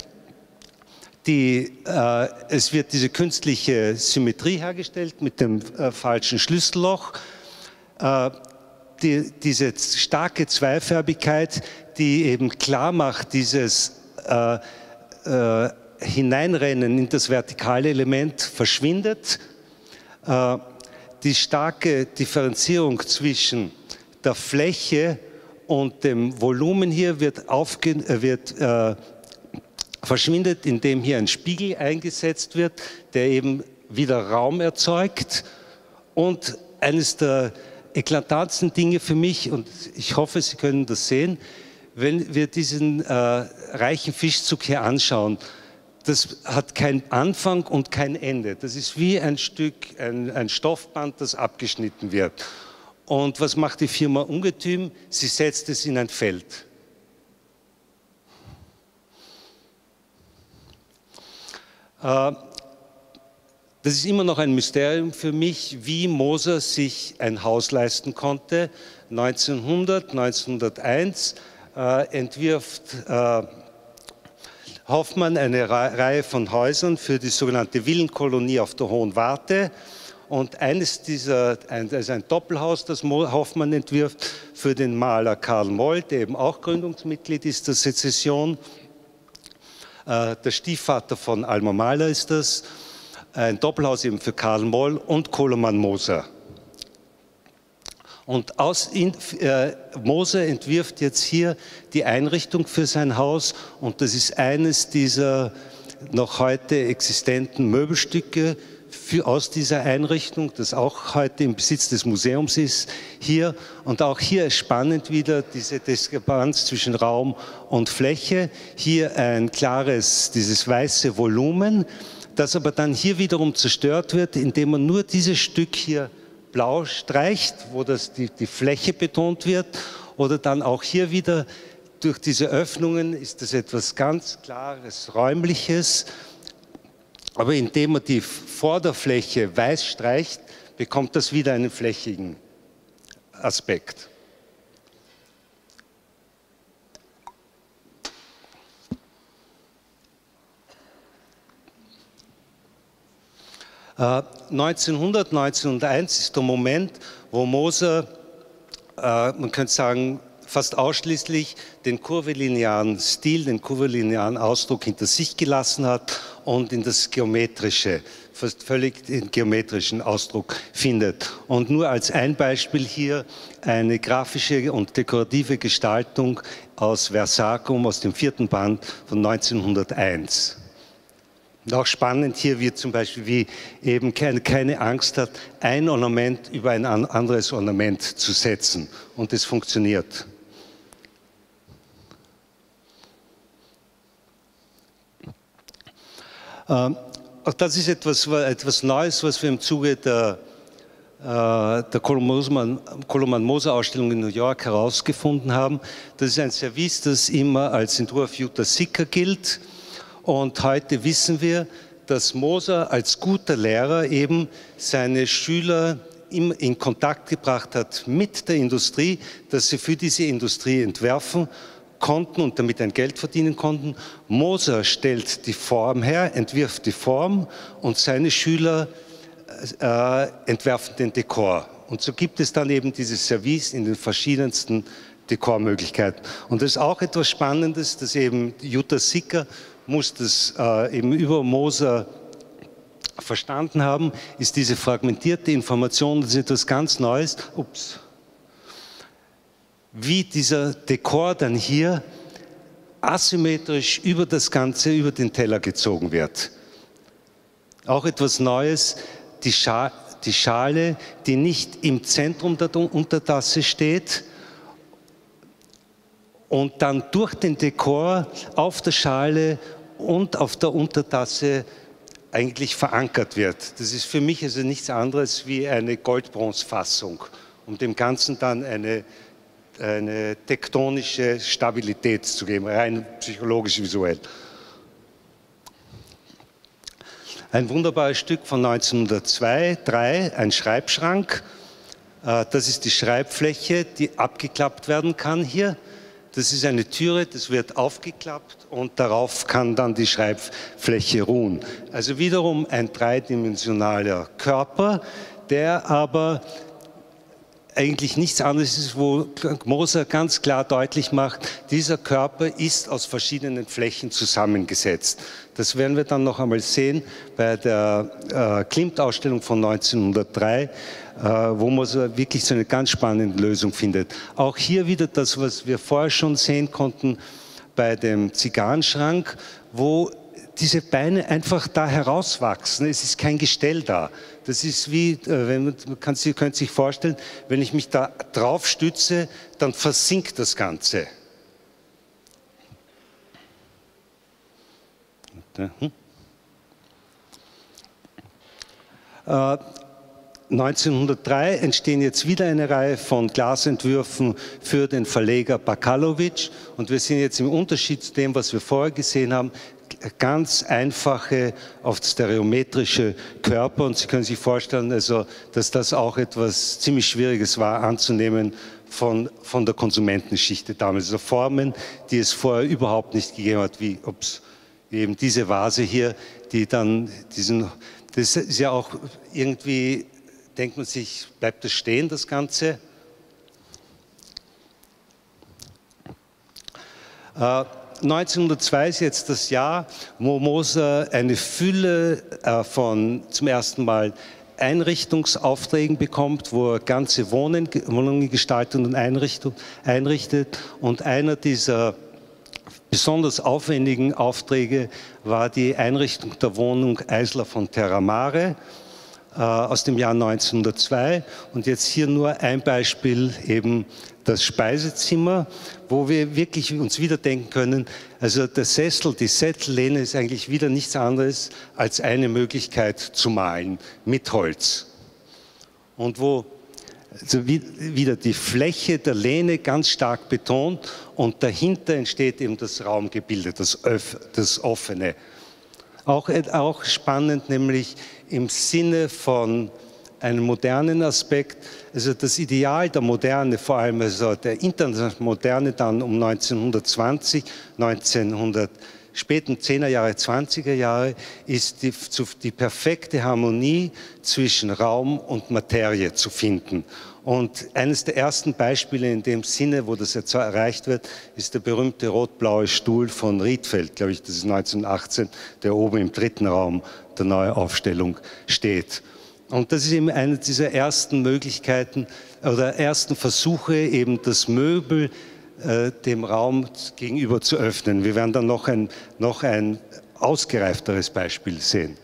Die, äh, es wird diese künstliche Symmetrie hergestellt mit dem äh, falschen Schlüsselloch. Äh, die, diese starke Zweifarbigkeit, die eben klar macht, dieses äh, äh, Hineinrennen in das vertikale Element verschwindet. Äh, die starke Differenzierung zwischen der Fläche und dem Volumen hier wird, aufge wird äh, verschwindet, indem hier ein Spiegel eingesetzt wird, der eben wieder Raum erzeugt. Und eines der eklatantsten Dinge für mich, und ich hoffe, Sie können das sehen, wenn wir diesen äh, reichen Fischzug hier anschauen, das hat keinen Anfang und kein Ende. Das ist wie ein Stück, ein, ein Stoffband, das abgeschnitten wird. Und was macht die Firma Ungetüm? Sie setzt es in ein Feld. Das ist immer noch ein Mysterium für mich, wie Moser sich ein Haus leisten konnte. neunzehnhundert, neunzehnhunderteins äh, entwirft äh, Hoffmann eine Reihe von Häusern für die sogenannte Villenkolonie auf der Hohen Warte. Und eines dieser, also ein Doppelhaus, das Hoffmann entwirft für den Maler Karl Moll, der eben auch Gründungsmitglied ist der Sezession. Der Stiefvater von Alma Mahler ist das. Ein Doppelhaus eben für Karl Moll und Koloman Moser. Und aus, äh, Moser entwirft jetzt hier die Einrichtung für sein Haus und das ist eines dieser noch heute existenten Möbelstücke für, aus dieser Einrichtung, das auch heute im Besitz des Museums ist, hier. Und auch hier ist spannend wieder diese Diskrepanz zwischen Raum und Fläche. Hier ein klares, dieses weiße Volumen, das aber dann hier wiederum zerstört wird, indem man nur dieses Stück hier blau streicht, wo das die, die Fläche betont wird, oder dann auch hier wieder durch diese Öffnungen ist das etwas ganz Klares, Räumliches, aber indem man die Vorderfläche weiß streicht, bekommt das wieder einen flächigen Aspekt. Äh, neunzehnhundert, neunzehnhunderteins ist der Moment, wo Moser, äh, man könnte sagen, fast ausschließlich den kurvilinearen Stil, den kurvilinearen Ausdruck hinter sich gelassen hat und in das Geometrische, fast völlig den geometrischen Ausdruck findet. Und nur als ein Beispiel hier eine grafische und dekorative Gestaltung aus Versacum, aus dem vierten Band von neunzehnhunderteins. Und auch spannend hier wird zum Beispiel, wie eben keine, keine Angst hat, ein Ornament über ein anderes Ornament zu setzen. Und es funktioniert. Ähm, auch das ist etwas, etwas Neues, was wir im Zuge der, äh, der Koloman-Moser-Ausstellung in New York herausgefunden haben. Das ist ein Service, das immer als Entwurf Jutta Sicker gilt. Und heute wissen wir, dass Moser als guter Lehrer eben seine Schüler in Kontakt gebracht hat mit der Industrie, dass sie für diese Industrie entwerfen konnten und damit ein Geld verdienen konnten. Moser stellt die Form her, entwirft die Form und seine Schüler äh, entwerfen den Dekor. Und so gibt es dann eben dieses Service in den verschiedensten Dekormöglichkeiten. Und das ist auch etwas Spannendes, dass eben Jutta Sicker muss das äh, eben über Moser verstanden haben, ist diese fragmentierte Information, das ist etwas ganz Neues, ups, wie dieser Dekor dann hier asymmetrisch über das Ganze, über den Teller gezogen wird. Auch etwas Neues, die, Scha die Schale, die nicht im Zentrum der Untertasse steht und dann durch den Dekor auf der Schale und auf der Untertasse eigentlich verankert wird. Das ist für mich also nichts anderes wie eine Goldbronzfassung, um dem Ganzen dann eine, eine tektonische Stabilität zu geben, rein psychologisch visuell. Ein wunderbares Stück von neunzehnhundertzwei, drei, ein Schreibschrank. Das ist die Schreibfläche, die abgeklappt werden kann hier. Das ist eine Türe, das wird aufgeklappt und darauf kann dann die Schreibfläche ruhen. Also wiederum ein dreidimensionaler Körper, der aber eigentlich nichts anderes ist, wo Moser ganz klar deutlich macht, dieser Körper ist aus verschiedenen Flächen zusammengesetzt. Das werden wir dann noch einmal sehen bei der äh, Klimt-Ausstellung von neunzehnhundertdrei, äh, wo Moser wirklich so eine ganz spannende Lösung findet. Auch hier wieder das, was wir vorher schon sehen konnten bei dem Zigarrenschrank, wo diese Beine einfach da herauswachsen. Es ist kein Gestell da. Das ist wie, wenn man, man kann, Sie können sich vorstellen, wenn ich mich da drauf stütze, dann versinkt das Ganze. Hm. Äh, neunzehnhundertdrei entstehen jetzt wieder eine Reihe von Glasentwürfen für den Verleger Bakalovic und wir sehen jetzt im Unterschied zu dem, was wir vorher gesehen haben, ganz einfache, oft stereometrische Körper und Sie können sich vorstellen, also, dass das auch etwas ziemlich Schwieriges war anzunehmen von, von der Konsumentenschicht damals. Also Formen, die es vorher überhaupt nicht gegeben hat, wie ups, eben diese Vase hier, die dann diesen, das ist ja auch irgendwie, denkt man sich, bleibt das stehen, das Ganze? Äh, neunzehnhundertzwei ist jetzt das Jahr, wo Moser eine Fülle äh, von zum ersten Mal Einrichtungsaufträgen bekommt, wo er ganze Wohnen, Wohnungen gestaltet und einrichtet. Und einer dieser besonders aufwendigen Aufträge war die Einrichtung der Wohnung Eisler von Terramare äh, aus dem Jahr neunzehnhundertzwei. Und jetzt hier nur ein Beispiel, eben das Speisezimmer, wo wir wirklich uns wieder denken können, also der Sessel, die Settellehne ist eigentlich wieder nichts anderes als eine Möglichkeit zu malen mit Holz. Und wo also wieder die Fläche der Lehne ganz stark betont und dahinter entsteht eben das Raumgebilde, das, Öff, das Offene. Auch, auch spannend, nämlich im Sinne von einem modernen Aspekt, also das Ideal der Moderne, vor allem also der internationalen Moderne dann um neunzehnhundertzwanzig, neunzehnhundert, späten zehner Jahre, zwanziger Jahre, ist die, die perfekte Harmonie zwischen Raum und Materie zu finden. Und eines der ersten Beispiele in dem Sinne, wo das jetzt erreicht wird, ist der berühmte rot-blaue Stuhl von Rietveld, glaube ich, das ist neunzehnhundertachtzehn, der oben im dritten Raum der Neuaufstellung steht. Und das ist eben eine dieser ersten Möglichkeiten oder ersten Versuche, eben das Möbel äh, dem Raum gegenüber zu öffnen. Wir werden dann noch ein, noch ein ausgereifteres Beispiel sehen.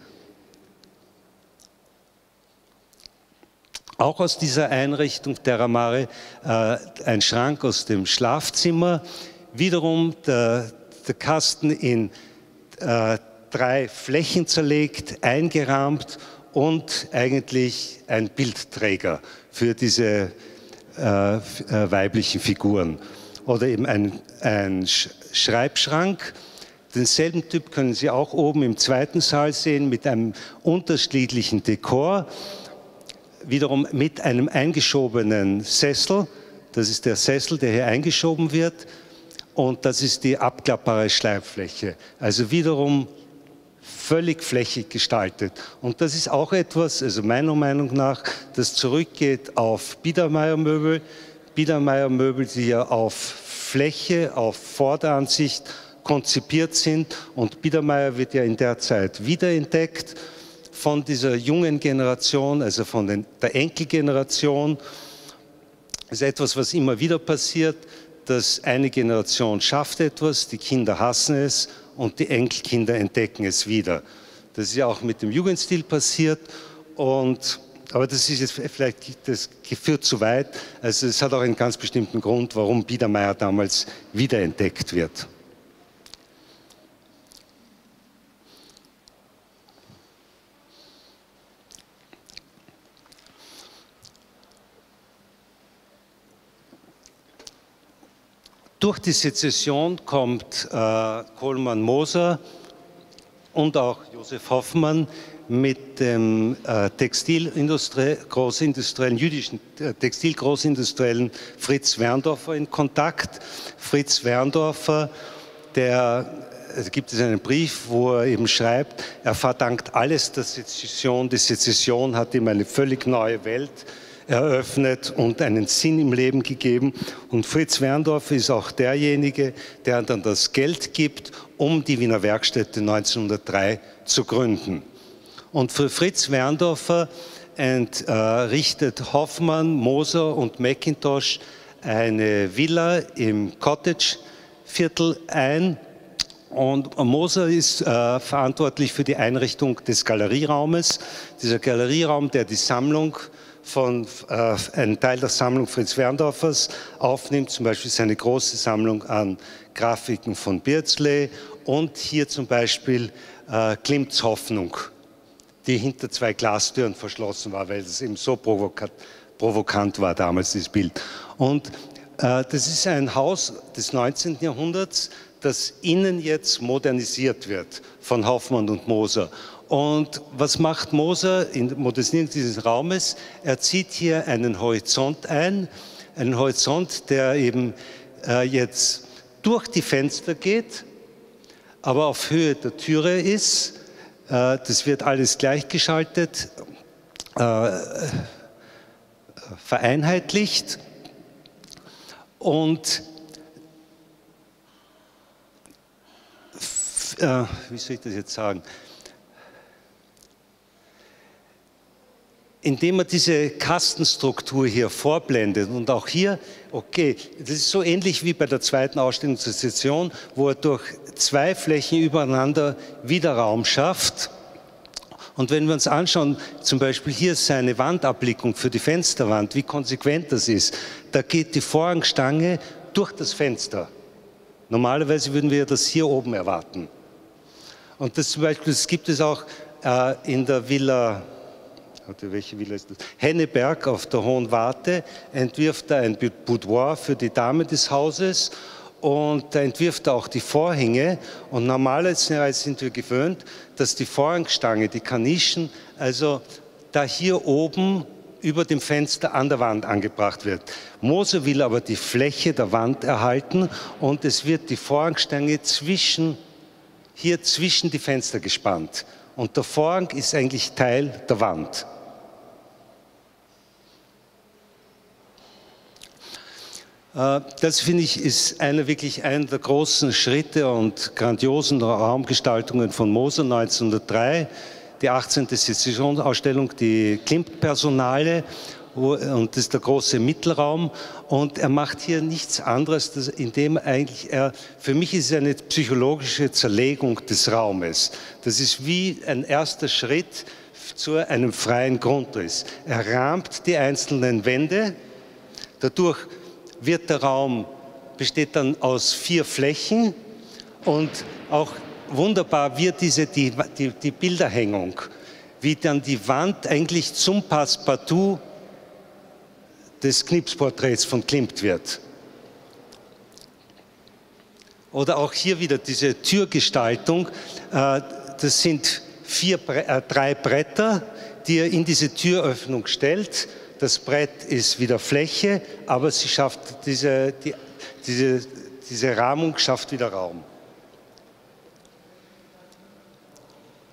Auch aus dieser Einrichtung Terramare äh, ein Schrank aus dem Schlafzimmer, wiederum der, der Kasten in äh, drei Flächen zerlegt, eingerahmt und eigentlich ein Bildträger für diese äh, äh, weiblichen Figuren. Oder eben ein, ein Schreibschrank. Denselben Typ können Sie auch oben im zweiten Saal sehen mit einem unterschiedlichen Dekor. Wiederum mit einem eingeschobenen Sessel. Das ist der Sessel, der hier eingeschoben wird. Und das ist die abklappbare Schreibfläche. Also wiederum völlig flächig gestaltet. Und das ist auch etwas, also meiner Meinung nach, das zurückgeht auf Biedermeier-Möbel. Biedermeier-Möbel, die ja auf Fläche, auf Vorderansicht konzipiert sind. Und Biedermeier wird ja in der Zeit wiederentdeckt von dieser jungen Generation, also von den, der Enkelgeneration. Das ist etwas, was immer wieder passiert, dass eine Generation schafft etwas, die Kinder hassen es und die Enkelkinder entdecken es wieder. Das ist ja auch mit dem Jugendstil passiert, und, aber das ist jetzt vielleicht, das führt zu weit. Also es hat auch einen ganz bestimmten Grund, warum Biedermeier damals wiederentdeckt wird. Durch die Sezession kommt äh, Coleman-Moser und auch Josef Hoffmann mit dem äh, Textilindustrie, großindustriellen, jüdischen äh, Textilgroßindustriellen Fritz Werndorfer in Kontakt. Fritz Werndorfer, der, es gibt es einen Brief, wo er eben schreibt, er verdankt alles der Sezession. Die Sezession hat ihm eine völlig neue Welt eröffnet und einen Sinn im Leben gegeben. Und Fritz Werndorfer ist auch derjenige, der dann das Geld gibt, um die Wiener Werkstätte neunzehnhundertdrei zu gründen. Und für Fritz Werndorfer entrichtet Hoffmann, Moser und McIntosh eine Villa im Cottage-Viertel ein. Und Moser ist äh, verantwortlich für die Einrichtung des Galerieraumes. Dieser Galerieraum, der die Sammlung von äh, einen Teil der Sammlung Fritz Werndorfers aufnimmt, zum Beispiel seine große Sammlung an Grafiken von Beardsley und hier zum Beispiel äh, Klimts Hoffnung, die hinter zwei Glastüren verschlossen war, weil es eben so provokant, provokant war damals, dieses Bild. Und äh, das ist ein Haus des neunzehnten Jahrhunderts, das innen jetzt modernisiert wird von Hoffmann und Moser. Und was macht Moser in der Modernisierung dieses Raumes? Er zieht hier einen Horizont ein, einen Horizont, der eben äh, jetzt durch die Fenster geht, aber auf Höhe der Türe ist. Äh, das wird alles gleichgeschaltet, äh, vereinheitlicht, und äh, wie soll ich das jetzt sagen? Indem man diese Kastenstruktur hier vorblendet und auch hier, okay, das ist so ähnlich wie bei der zweiten Ausstellung zur Sezession, wo er durch zwei Flächen übereinander wieder Raum schafft. Und wenn wir uns anschauen, zum Beispiel hier seine Wandablickung für die Fensterwand, wie konsequent das ist, da geht die Vorhangstange durch das Fenster. Normalerweise würden wir das hier oben erwarten. Und das zum Beispiel, das gibt es auch äh, in der Villa, welche Villa ist das? Henneberg auf der Hohen Warte, entwirft er ein Boudoir für die Dame des Hauses, und da entwirft er auch die Vorhänge. Und normalerweise sind wir gewöhnt, dass die Vorhangstange, die Kanischen, also da hier oben über dem Fenster an der Wand angebracht wird. Moser will aber die Fläche der Wand erhalten, und es wird die Vorhangstange zwischen, hier zwischen die Fenster gespannt. Und der Vorhang ist eigentlich Teil der Wand. Das, finde ich, ist einer, wirklich einer der großen Schritte und grandiosen Raumgestaltungen von Moser neunzehnhundertdrei. Die achtzehnte Sezessionsausstellung, die Klimt-Personale, und das ist der große Mittelraum. Und er macht hier nichts anderes, indem eigentlich er, für mich ist es eine psychologische Zerlegung des Raumes. Das ist wie ein erster Schritt zu einem freien Grundriss. Er rahmt die einzelnen Wände, dadurch wird der Raum, besteht dann aus vier Flächen, und auch wunderbar wird diese, die, die, die Bilderhängung, wie dann die Wand eigentlich zum Passepartout des Knipsporträts von Klimt wird. Oder auch hier wieder diese Türgestaltung, das sind vier, drei Bretter, die er in diese Türöffnung stellt. Das Brett ist wieder Fläche, aber sie schafft diese, die, diese, diese Rahmung schafft wieder Raum.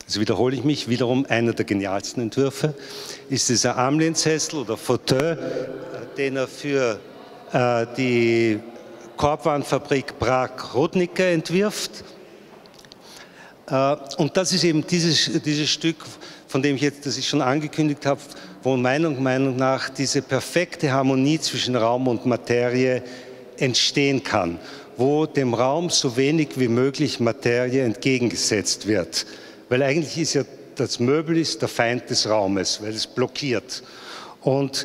also wiederhole ich mich, wiederum einer der genialsten Entwürfe, ist dieser Armlehnsessel oder Fauteuil, den er für äh, die Korbwarenfabrik Prag-Rodnicka entwirft. Äh, und das ist eben dieses, dieses Stück, von dem ich jetzt, das ich schon angekündigt habe, wo meiner Meinung nach diese perfekte Harmonie zwischen Raum und Materie entstehen kann, wo dem Raum so wenig wie möglich Materie entgegengesetzt wird. Weil eigentlich ist ja das Möbel ist der Feind des Raumes, weil es blockiert. Und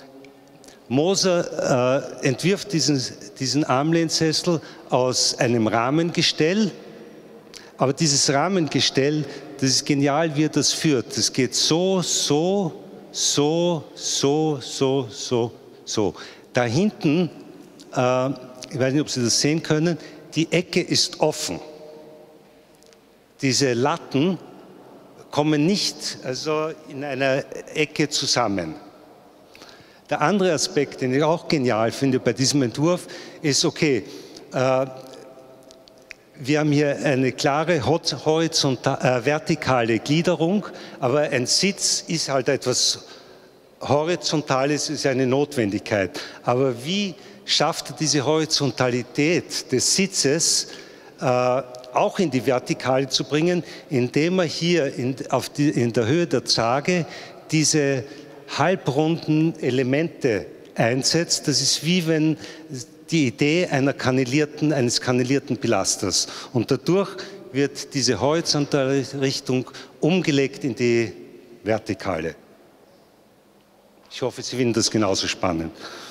Moser äh, entwirft diesen, diesen Armlehnsessel aus einem Rahmengestell, aber dieses Rahmengestell, das ist genial, wie er das führt. Das geht so, so, so, so, so, so, so. Da hinten, äh, ich weiß nicht, ob Sie das sehen können, die Ecke ist offen. Diese Latten kommen nicht also in einer Ecke zusammen. Der andere Aspekt, den ich auch genial finde bei diesem Entwurf, ist, okay, äh, wir haben hier eine klare horizontal, äh, vertikale Gliederung, aber ein Sitz ist halt etwas Horizontales, ist eine Notwendigkeit. Aber wie schafft er diese Horizontalität des Sitzes äh, auch in die Vertikale zu bringen, indem er hier in, auf die, in der Höhe der Zarge diese halbrunden Elemente einsetzt. Das ist wie wenn die Idee einer kannelierten, eines kannelierten Pilasters. Und dadurch wird diese horizontale Richtung umgelegt in die vertikale. Ich hoffe, Sie finden das genauso spannend.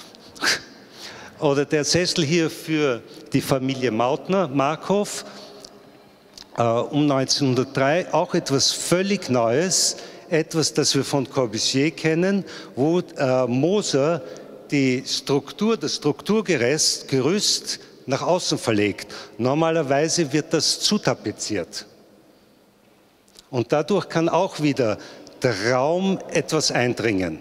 Oder der Sessel hier für die Familie Mautner, Markhof, äh, um neunzehnhundertdrei, auch etwas völlig Neues, etwas, das wir von Corbusier kennen, wo äh, Moser die Struktur, das Strukturgerüst nach außen verlegt. Normalerweise wird das zutapeziert. Und dadurch kann auch wieder der Raum etwas eindringen.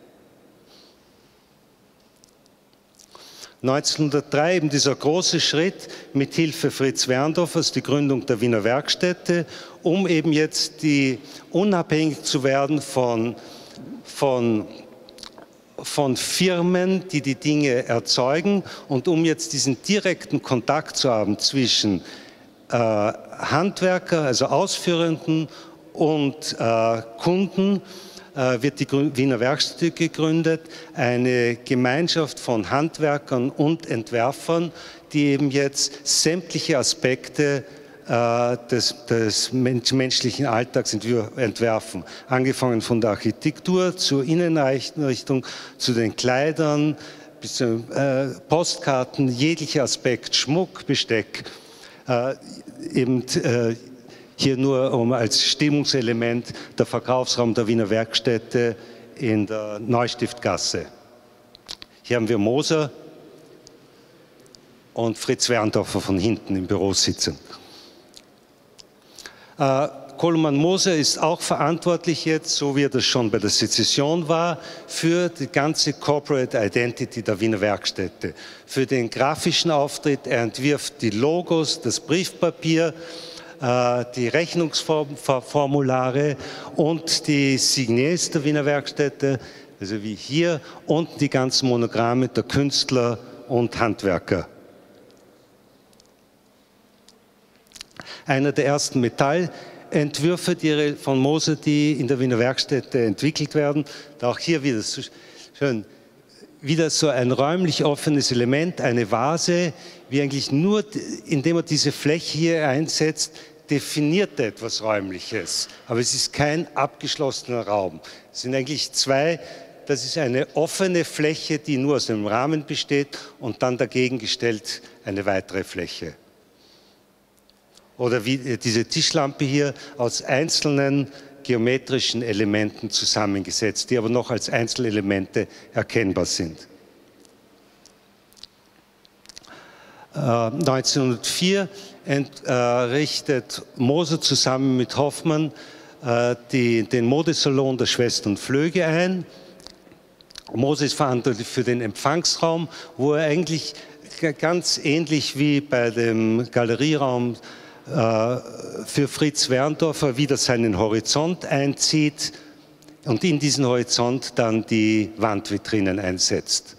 neunzehnhundertdrei eben dieser große Schritt mit Hilfe Fritz Werndorfers, die Gründung der Wiener Werkstätte, um eben jetzt die, unabhängig zu werden von, von, von Firmen, die die Dinge erzeugen, und um jetzt diesen direkten Kontakt zu haben zwischen äh, Handwerker, also Ausführenden, und äh, Kunden, wird die Wiener Werkstätte gegründet, eine Gemeinschaft von Handwerkern und Entwerfern, die eben jetzt sämtliche Aspekte äh, des, des menschlichen Alltags entwerfen. Angefangen von der Architektur zur Inneneinrichtung, zu den Kleidern, bis zu äh, Postkarten, jeglicher Aspekt, Schmuck, Besteck, äh, eben äh, hier nur um als Stimmungselement der Verkaufsraum der Wiener Werkstätte in der Neustiftgasse. Hier haben wir Moser und Fritz Werndorfer von hinten im Büro sitzen. Äh, Koloman Moser ist auch verantwortlich jetzt, so wie er das schon bei der Sezession war, für die ganze Corporate Identity der Wiener Werkstätte. Für den grafischen Auftritt, er entwirft die Logos, das Briefpapier, die Rechnungsformulare und die Signes der Wiener Werkstätte, also wie hier, und die ganzen Monogramme der Künstler und Handwerker. Einer der ersten Metallentwürfe die von Moser, die in der Wiener Werkstätte entwickelt werden, auch hier wieder so schön, wieder so ein räumlich offenes Element, eine Vase, wie eigentlich nur, indem er diese Fläche hier einsetzt, definiert etwas Räumliches. Aber es ist kein abgeschlossener Raum. Es sind eigentlich zwei, das ist eine offene Fläche, die nur aus einem Rahmen besteht, und dann dagegen gestellt eine weitere Fläche. Oder wie diese Tischlampe hier aus einzelnen geometrischen Elementen zusammengesetzt, die aber noch als Einzelelemente erkennbar sind. Äh, neunzehnhundertvier richtet Moser zusammen mit Hoffmann äh, die, den Modesalon der Schwestern Flöge ein. Moser ist verantwortlich für den Empfangsraum, wo er eigentlich ganz ähnlich wie bei dem Galerieraum für Fritz Werndorfer wieder seinen Horizont einzieht und in diesen Horizont dann die Wandvitrinen einsetzt.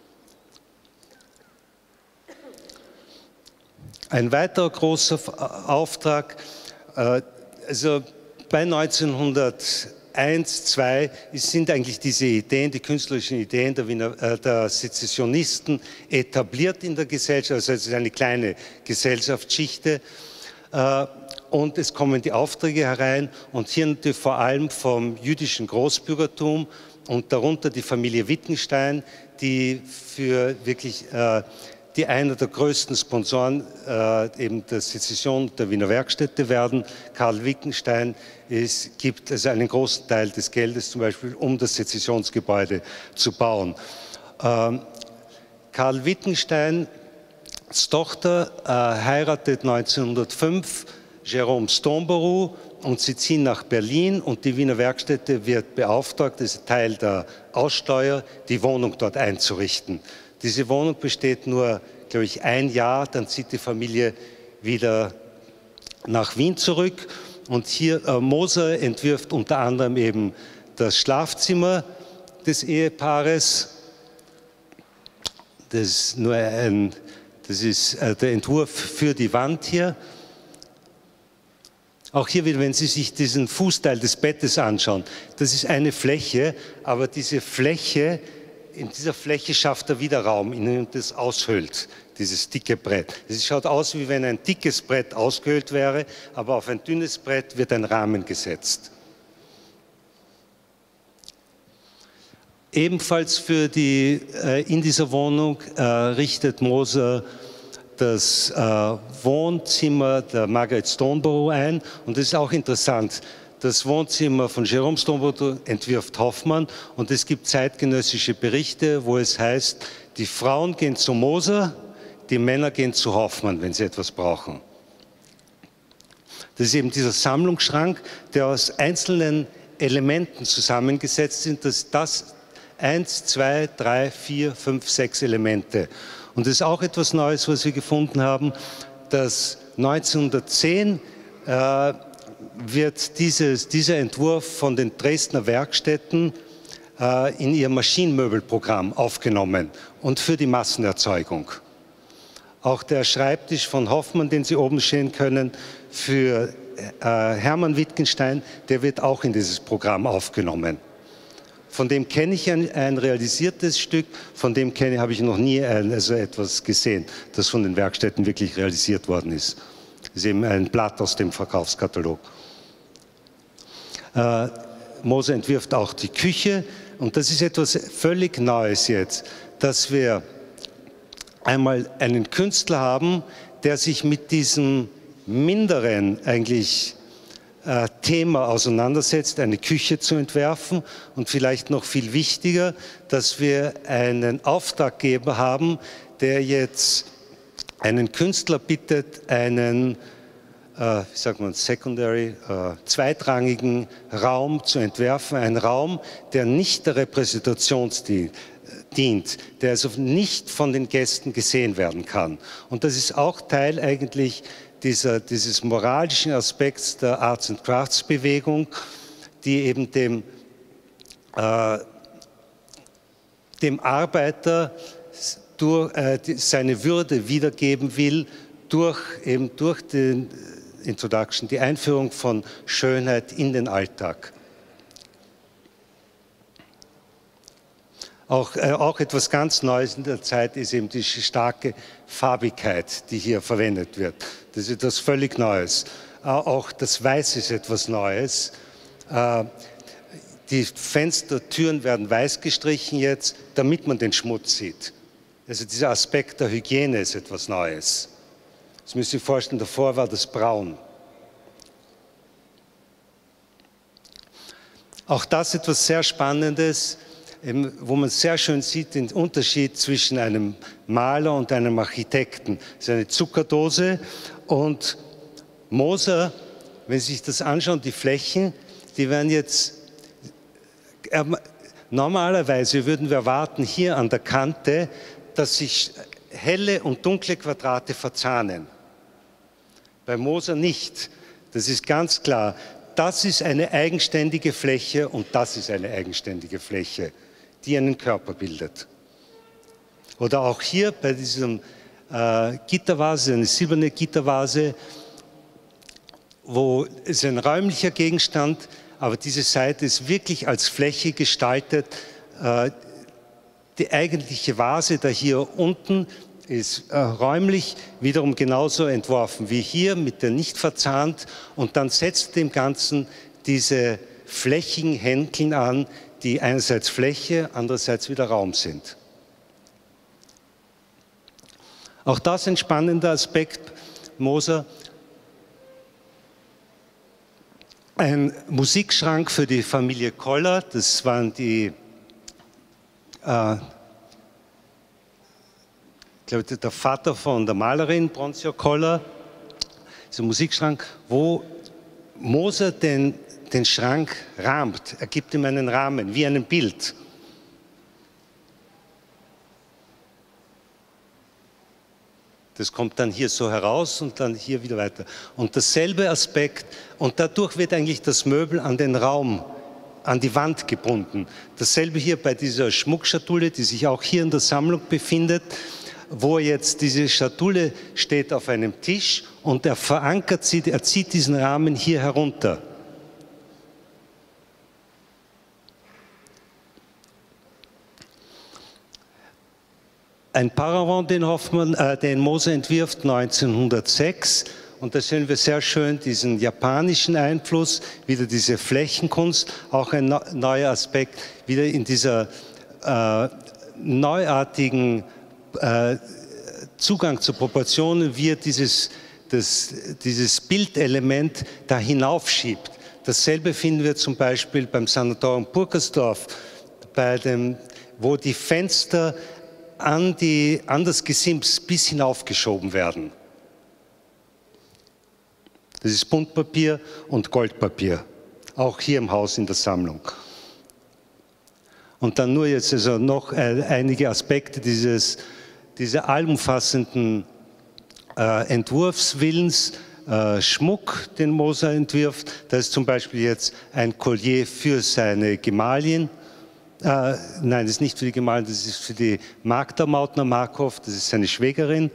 Ein weiterer großer Auftrag, also bei neunzehnhunderteins, zwei sind eigentlich diese Ideen, die künstlerischen Ideen der, Wiener, äh, der Sezessionisten etabliert in der Gesellschaft, also es ist eine kleine Gesellschaftsschichte. Äh, und es kommen die Aufträge herein und hier natürlich vor allem vom jüdischen Großbürgertum und darunter die Familie Wittgenstein, die für wirklich äh, die einer der größten Sponsoren äh, eben der Sezession der Wiener Werkstätte werden. Karl Wittgenstein es gibt also einen großen Teil des Geldes zum Beispiel, um das Sezessionsgebäude zu bauen. Ähm, Karl Wittgensteins Tochter äh, heiratet neunzehnhundertfünf Jérôme Stomberou und sie ziehen nach Berlin und die Wiener Werkstätte wird beauftragt, das ist Teil der Aussteuer, die Wohnung dort einzurichten. Diese Wohnung besteht nur, glaube ich, ein Jahr, dann zieht die Familie wieder nach Wien zurück. Und hier äh, Moser entwirft unter anderem eben das Schlafzimmer des Ehepaares. Das ist, nur ein, das ist äh, der Entwurf für die Wand hier. Auch hier wieder, wenn Sie sich diesen Fußteil des Bettes anschauen, das ist eine Fläche, aber diese Fläche, in dieser Fläche schafft er wieder Raum, indem das aushöhlt, dieses dicke Brett. Es schaut aus, wie wenn ein dickes Brett ausgehöhlt wäre, aber auf ein dünnes Brett wird ein Rahmen gesetzt. Ebenfalls für die, äh, in dieser Wohnung äh, richtet Moser das äh, Wohnzimmer der Margaret Stoneborough ein. Und das ist auch interessant. Das Wohnzimmer von Jérôme Stoneborough entwirft Hoffmann und es gibt zeitgenössische Berichte, wo es heißt, die Frauen gehen zu Moser, die Männer gehen zu Hoffmann, wenn sie etwas brauchen. Das ist eben dieser Sammlungsschrank, der aus einzelnen Elementen zusammengesetzt ist. Das, das eins, zwei, drei, vier, fünf, sechs Elemente. Und das ist auch etwas Neues, was wir gefunden haben, dass neunzehnhundertzehn äh, wird dieses, dieser Entwurf von den Dresdner Werkstätten äh, in ihr Maschinenmöbelprogramm aufgenommen und für die Massenerzeugung. Auch der Schreibtisch von Hoffmann, den Sie oben sehen können, für äh, Hermann Wittgenstein, der wird auch in dieses Programm aufgenommen. Von dem kenne ich ein, ein realisiertes Stück, von dem kenne, habe ich noch nie ein, also etwas gesehen, das von den Werkstätten wirklich realisiert worden ist. Das ist eben ein Blatt aus dem Verkaufskatalog. Äh, Moser entwirft auch die Küche und das ist etwas völlig Neues jetzt, dass wir einmal einen Künstler haben, der sich mit diesem minderen eigentlich äh, Thema auseinandersetzt, eine Küche zu entwerfen und vielleicht noch viel wichtiger, dass wir einen Auftraggeber haben, der jetzt einen Künstler bittet, einen äh, wie sagt man, secondary, äh, zweitrangigen Raum zu entwerfen, ein Raum, der nicht der Repräsentation dient, der also nicht von den Gästen gesehen werden kann. Und das ist auch Teil eigentlich dieser, dieses moralischen Aspekts der Arts and Crafts Bewegung, die eben dem, äh, dem Arbeiter durch, äh, die, seine Würde wiedergeben will, durch, eben durch den Introduction, die Einführung von Schönheit in den Alltag. Auch, äh, auch etwas ganz Neues in der Zeit ist eben die starke Farbigkeit, die hier verwendet wird. Das ist etwas völlig Neues. Äh, auch das Weiß ist etwas Neues. Äh, die Fenster, Türen werden weiß gestrichen jetzt, damit man den Schmutz sieht. Also dieser Aspekt der Hygiene ist etwas Neues. Das müssen Sie sich vorstellen, davor war das braun. Auch das etwas sehr Spannendes, wo man sehr schön sieht den Unterschied zwischen einem Maler und einem Architekten. Das ist eine Zuckerdose und Moser, wenn Sie sich das anschauen, die Flächen, die werden jetzt, normalerweise würden wir erwarten, hier an der Kante, dass sich helle und dunkle Quadrate verzahnen. Bei Moser nicht. Das ist ganz klar. Das ist eine eigenständige Fläche und das ist eine eigenständige Fläche, die einen Körper bildet. Oder auch hier bei diesem äh, Gittervase, eine silberne Gittervase, wo es ein räumlicher Gegenstand, aber diese Seite ist wirklich als Fläche gestaltet. Äh, die eigentliche Vase da hier unten ist äh, räumlich wiederum genauso entworfen wie hier, mit der nicht verzahnt, und dann setzt dem Ganzen diese flächigen Händeln an, die einerseits Fläche, andererseits wieder Raum sind. Auch das ein spannender Aspekt, Moser. Ein Musikschrank für die Familie Koller, das waren die äh, ich glaube, der Vater von der Malerin, Bronzio Koller, ist ein Musikschrank, wo Moser den, den Schrank rahmt. Er gibt ihm einen Rahmen, wie ein Bild. Das kommt dann hier so heraus und dann hier wieder weiter. Und dasselbe Aspekt, und dadurch wird eigentlich das Möbel an den Raum, an die Wand gebunden. Dasselbe hier bei dieser Schmuckschatulle, die sich auch hier in der Sammlung befindet, wo jetzt diese Schatulle steht auf einem Tisch und er verankert sie, er zieht diesen Rahmen hier herunter. Ein Paravent, den, Hoffmann, äh, den Moser entwirft neunzehnhundertsechs, und da sehen wir sehr schön diesen japanischen Einfluss, wieder diese Flächenkunst, auch ein neuer Aspekt, wieder in dieser äh, neuartigen Zugang zu Proportionen, wie er dieses, das, dieses Bildelement da hinaufschiebt. Dasselbe finden wir zum Beispiel beim Sanatorium Burkersdorf, bei dem, wo die Fenster an, die, an das Gesims bis hinaufgeschoben werden. Das ist Buntpapier und Goldpapier, auch hier im Haus in der Sammlung. Und dann nur jetzt also noch einige Aspekte dieses dieser allumfassenden äh, Entwurfswillens, äh, Schmuck, den Moser entwirft. Da ist zum Beispiel jetzt ein Collier für seine Gemahlin. Äh, nein, das ist nicht für die Gemahlin, das ist für die Magda Mautner-Markhof, das ist seine Schwägerin.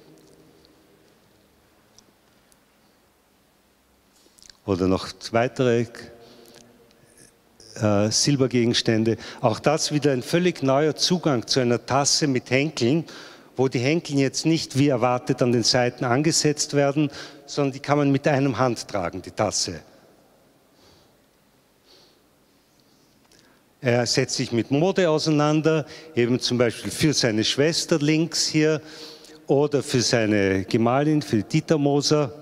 Oder noch weitere äh, Silbergegenstände. Auch das wieder ein völlig neuer Zugang zu einer Tasse mit Henkeln, wo die Henkel jetzt nicht wie erwartet an den Seiten angesetzt werden, sondern die kann man mit einem Hand tragen, die Tasse. Er setzt sich mit Mode auseinander, eben zum Beispiel für seine Schwester links hier oder für seine Gemahlin, für Dieter Moser,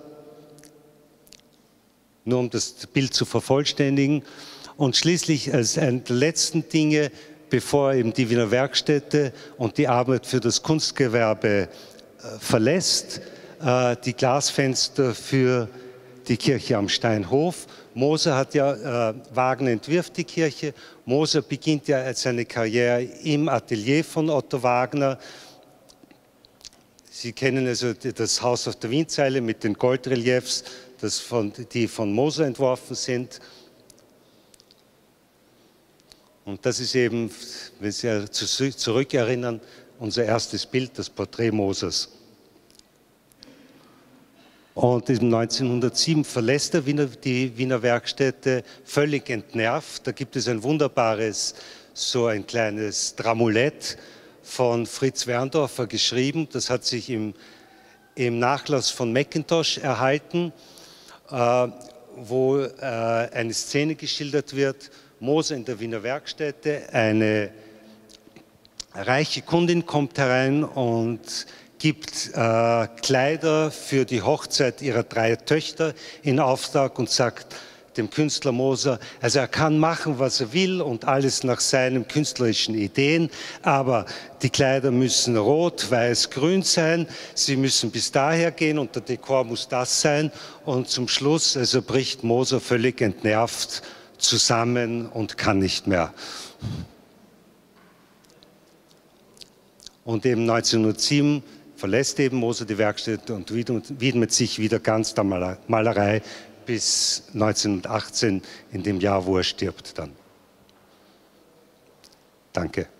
nur um das Bild zu vervollständigen. Und schließlich als eine der letzten Dinge, bevor eben die Wiener Werkstätte und die Arbeit für das Kunstgewerbe äh, verlässt, äh, die Glasfenster für die Kirche am Steinhof. Moser hat ja, äh, Wagner entwirft die Kirche, Moser beginnt ja seine Karriere im Atelier von Otto Wagner. Sie kennen also das Haus auf der Windseile mit den Goldreliefs, das von, die von Moser entworfen sind. Und das ist eben, wenn Sie sich zurückerinnern, unser erstes Bild, das Porträt Mosers. Und neunzehnhundertsieben verlässt er Wiener, die Wiener Werkstätte völlig entnervt. Da gibt es ein wunderbares, so ein kleines Dramulett von Fritz Werndorfer geschrieben. Das hat sich im, im Nachlass von Mackintosh erhalten, äh, wo äh, eine Szene geschildert wird. Moser in der Wiener Werkstätte, eine reiche Kundin kommt herein und gibt äh, Kleider für die Hochzeit ihrer drei Töchter in Auftrag und sagt dem Künstler Moser, also er kann machen, was er will und alles nach seinen künstlerischen Ideen, aber die Kleider müssen rot, weiß, grün sein, sie müssen bis daher gehen und der Dekor muss das sein, und zum Schluss also bricht Moser völlig entnervt zusammen und kann nicht mehr. Und eben neunzehnhundertsieben verlässt eben Moser die Werkstatt und widmet sich wieder ganz der Malerei bis neunzehnhundertachtzehn, in dem Jahr, wo er stirbt dann. Danke.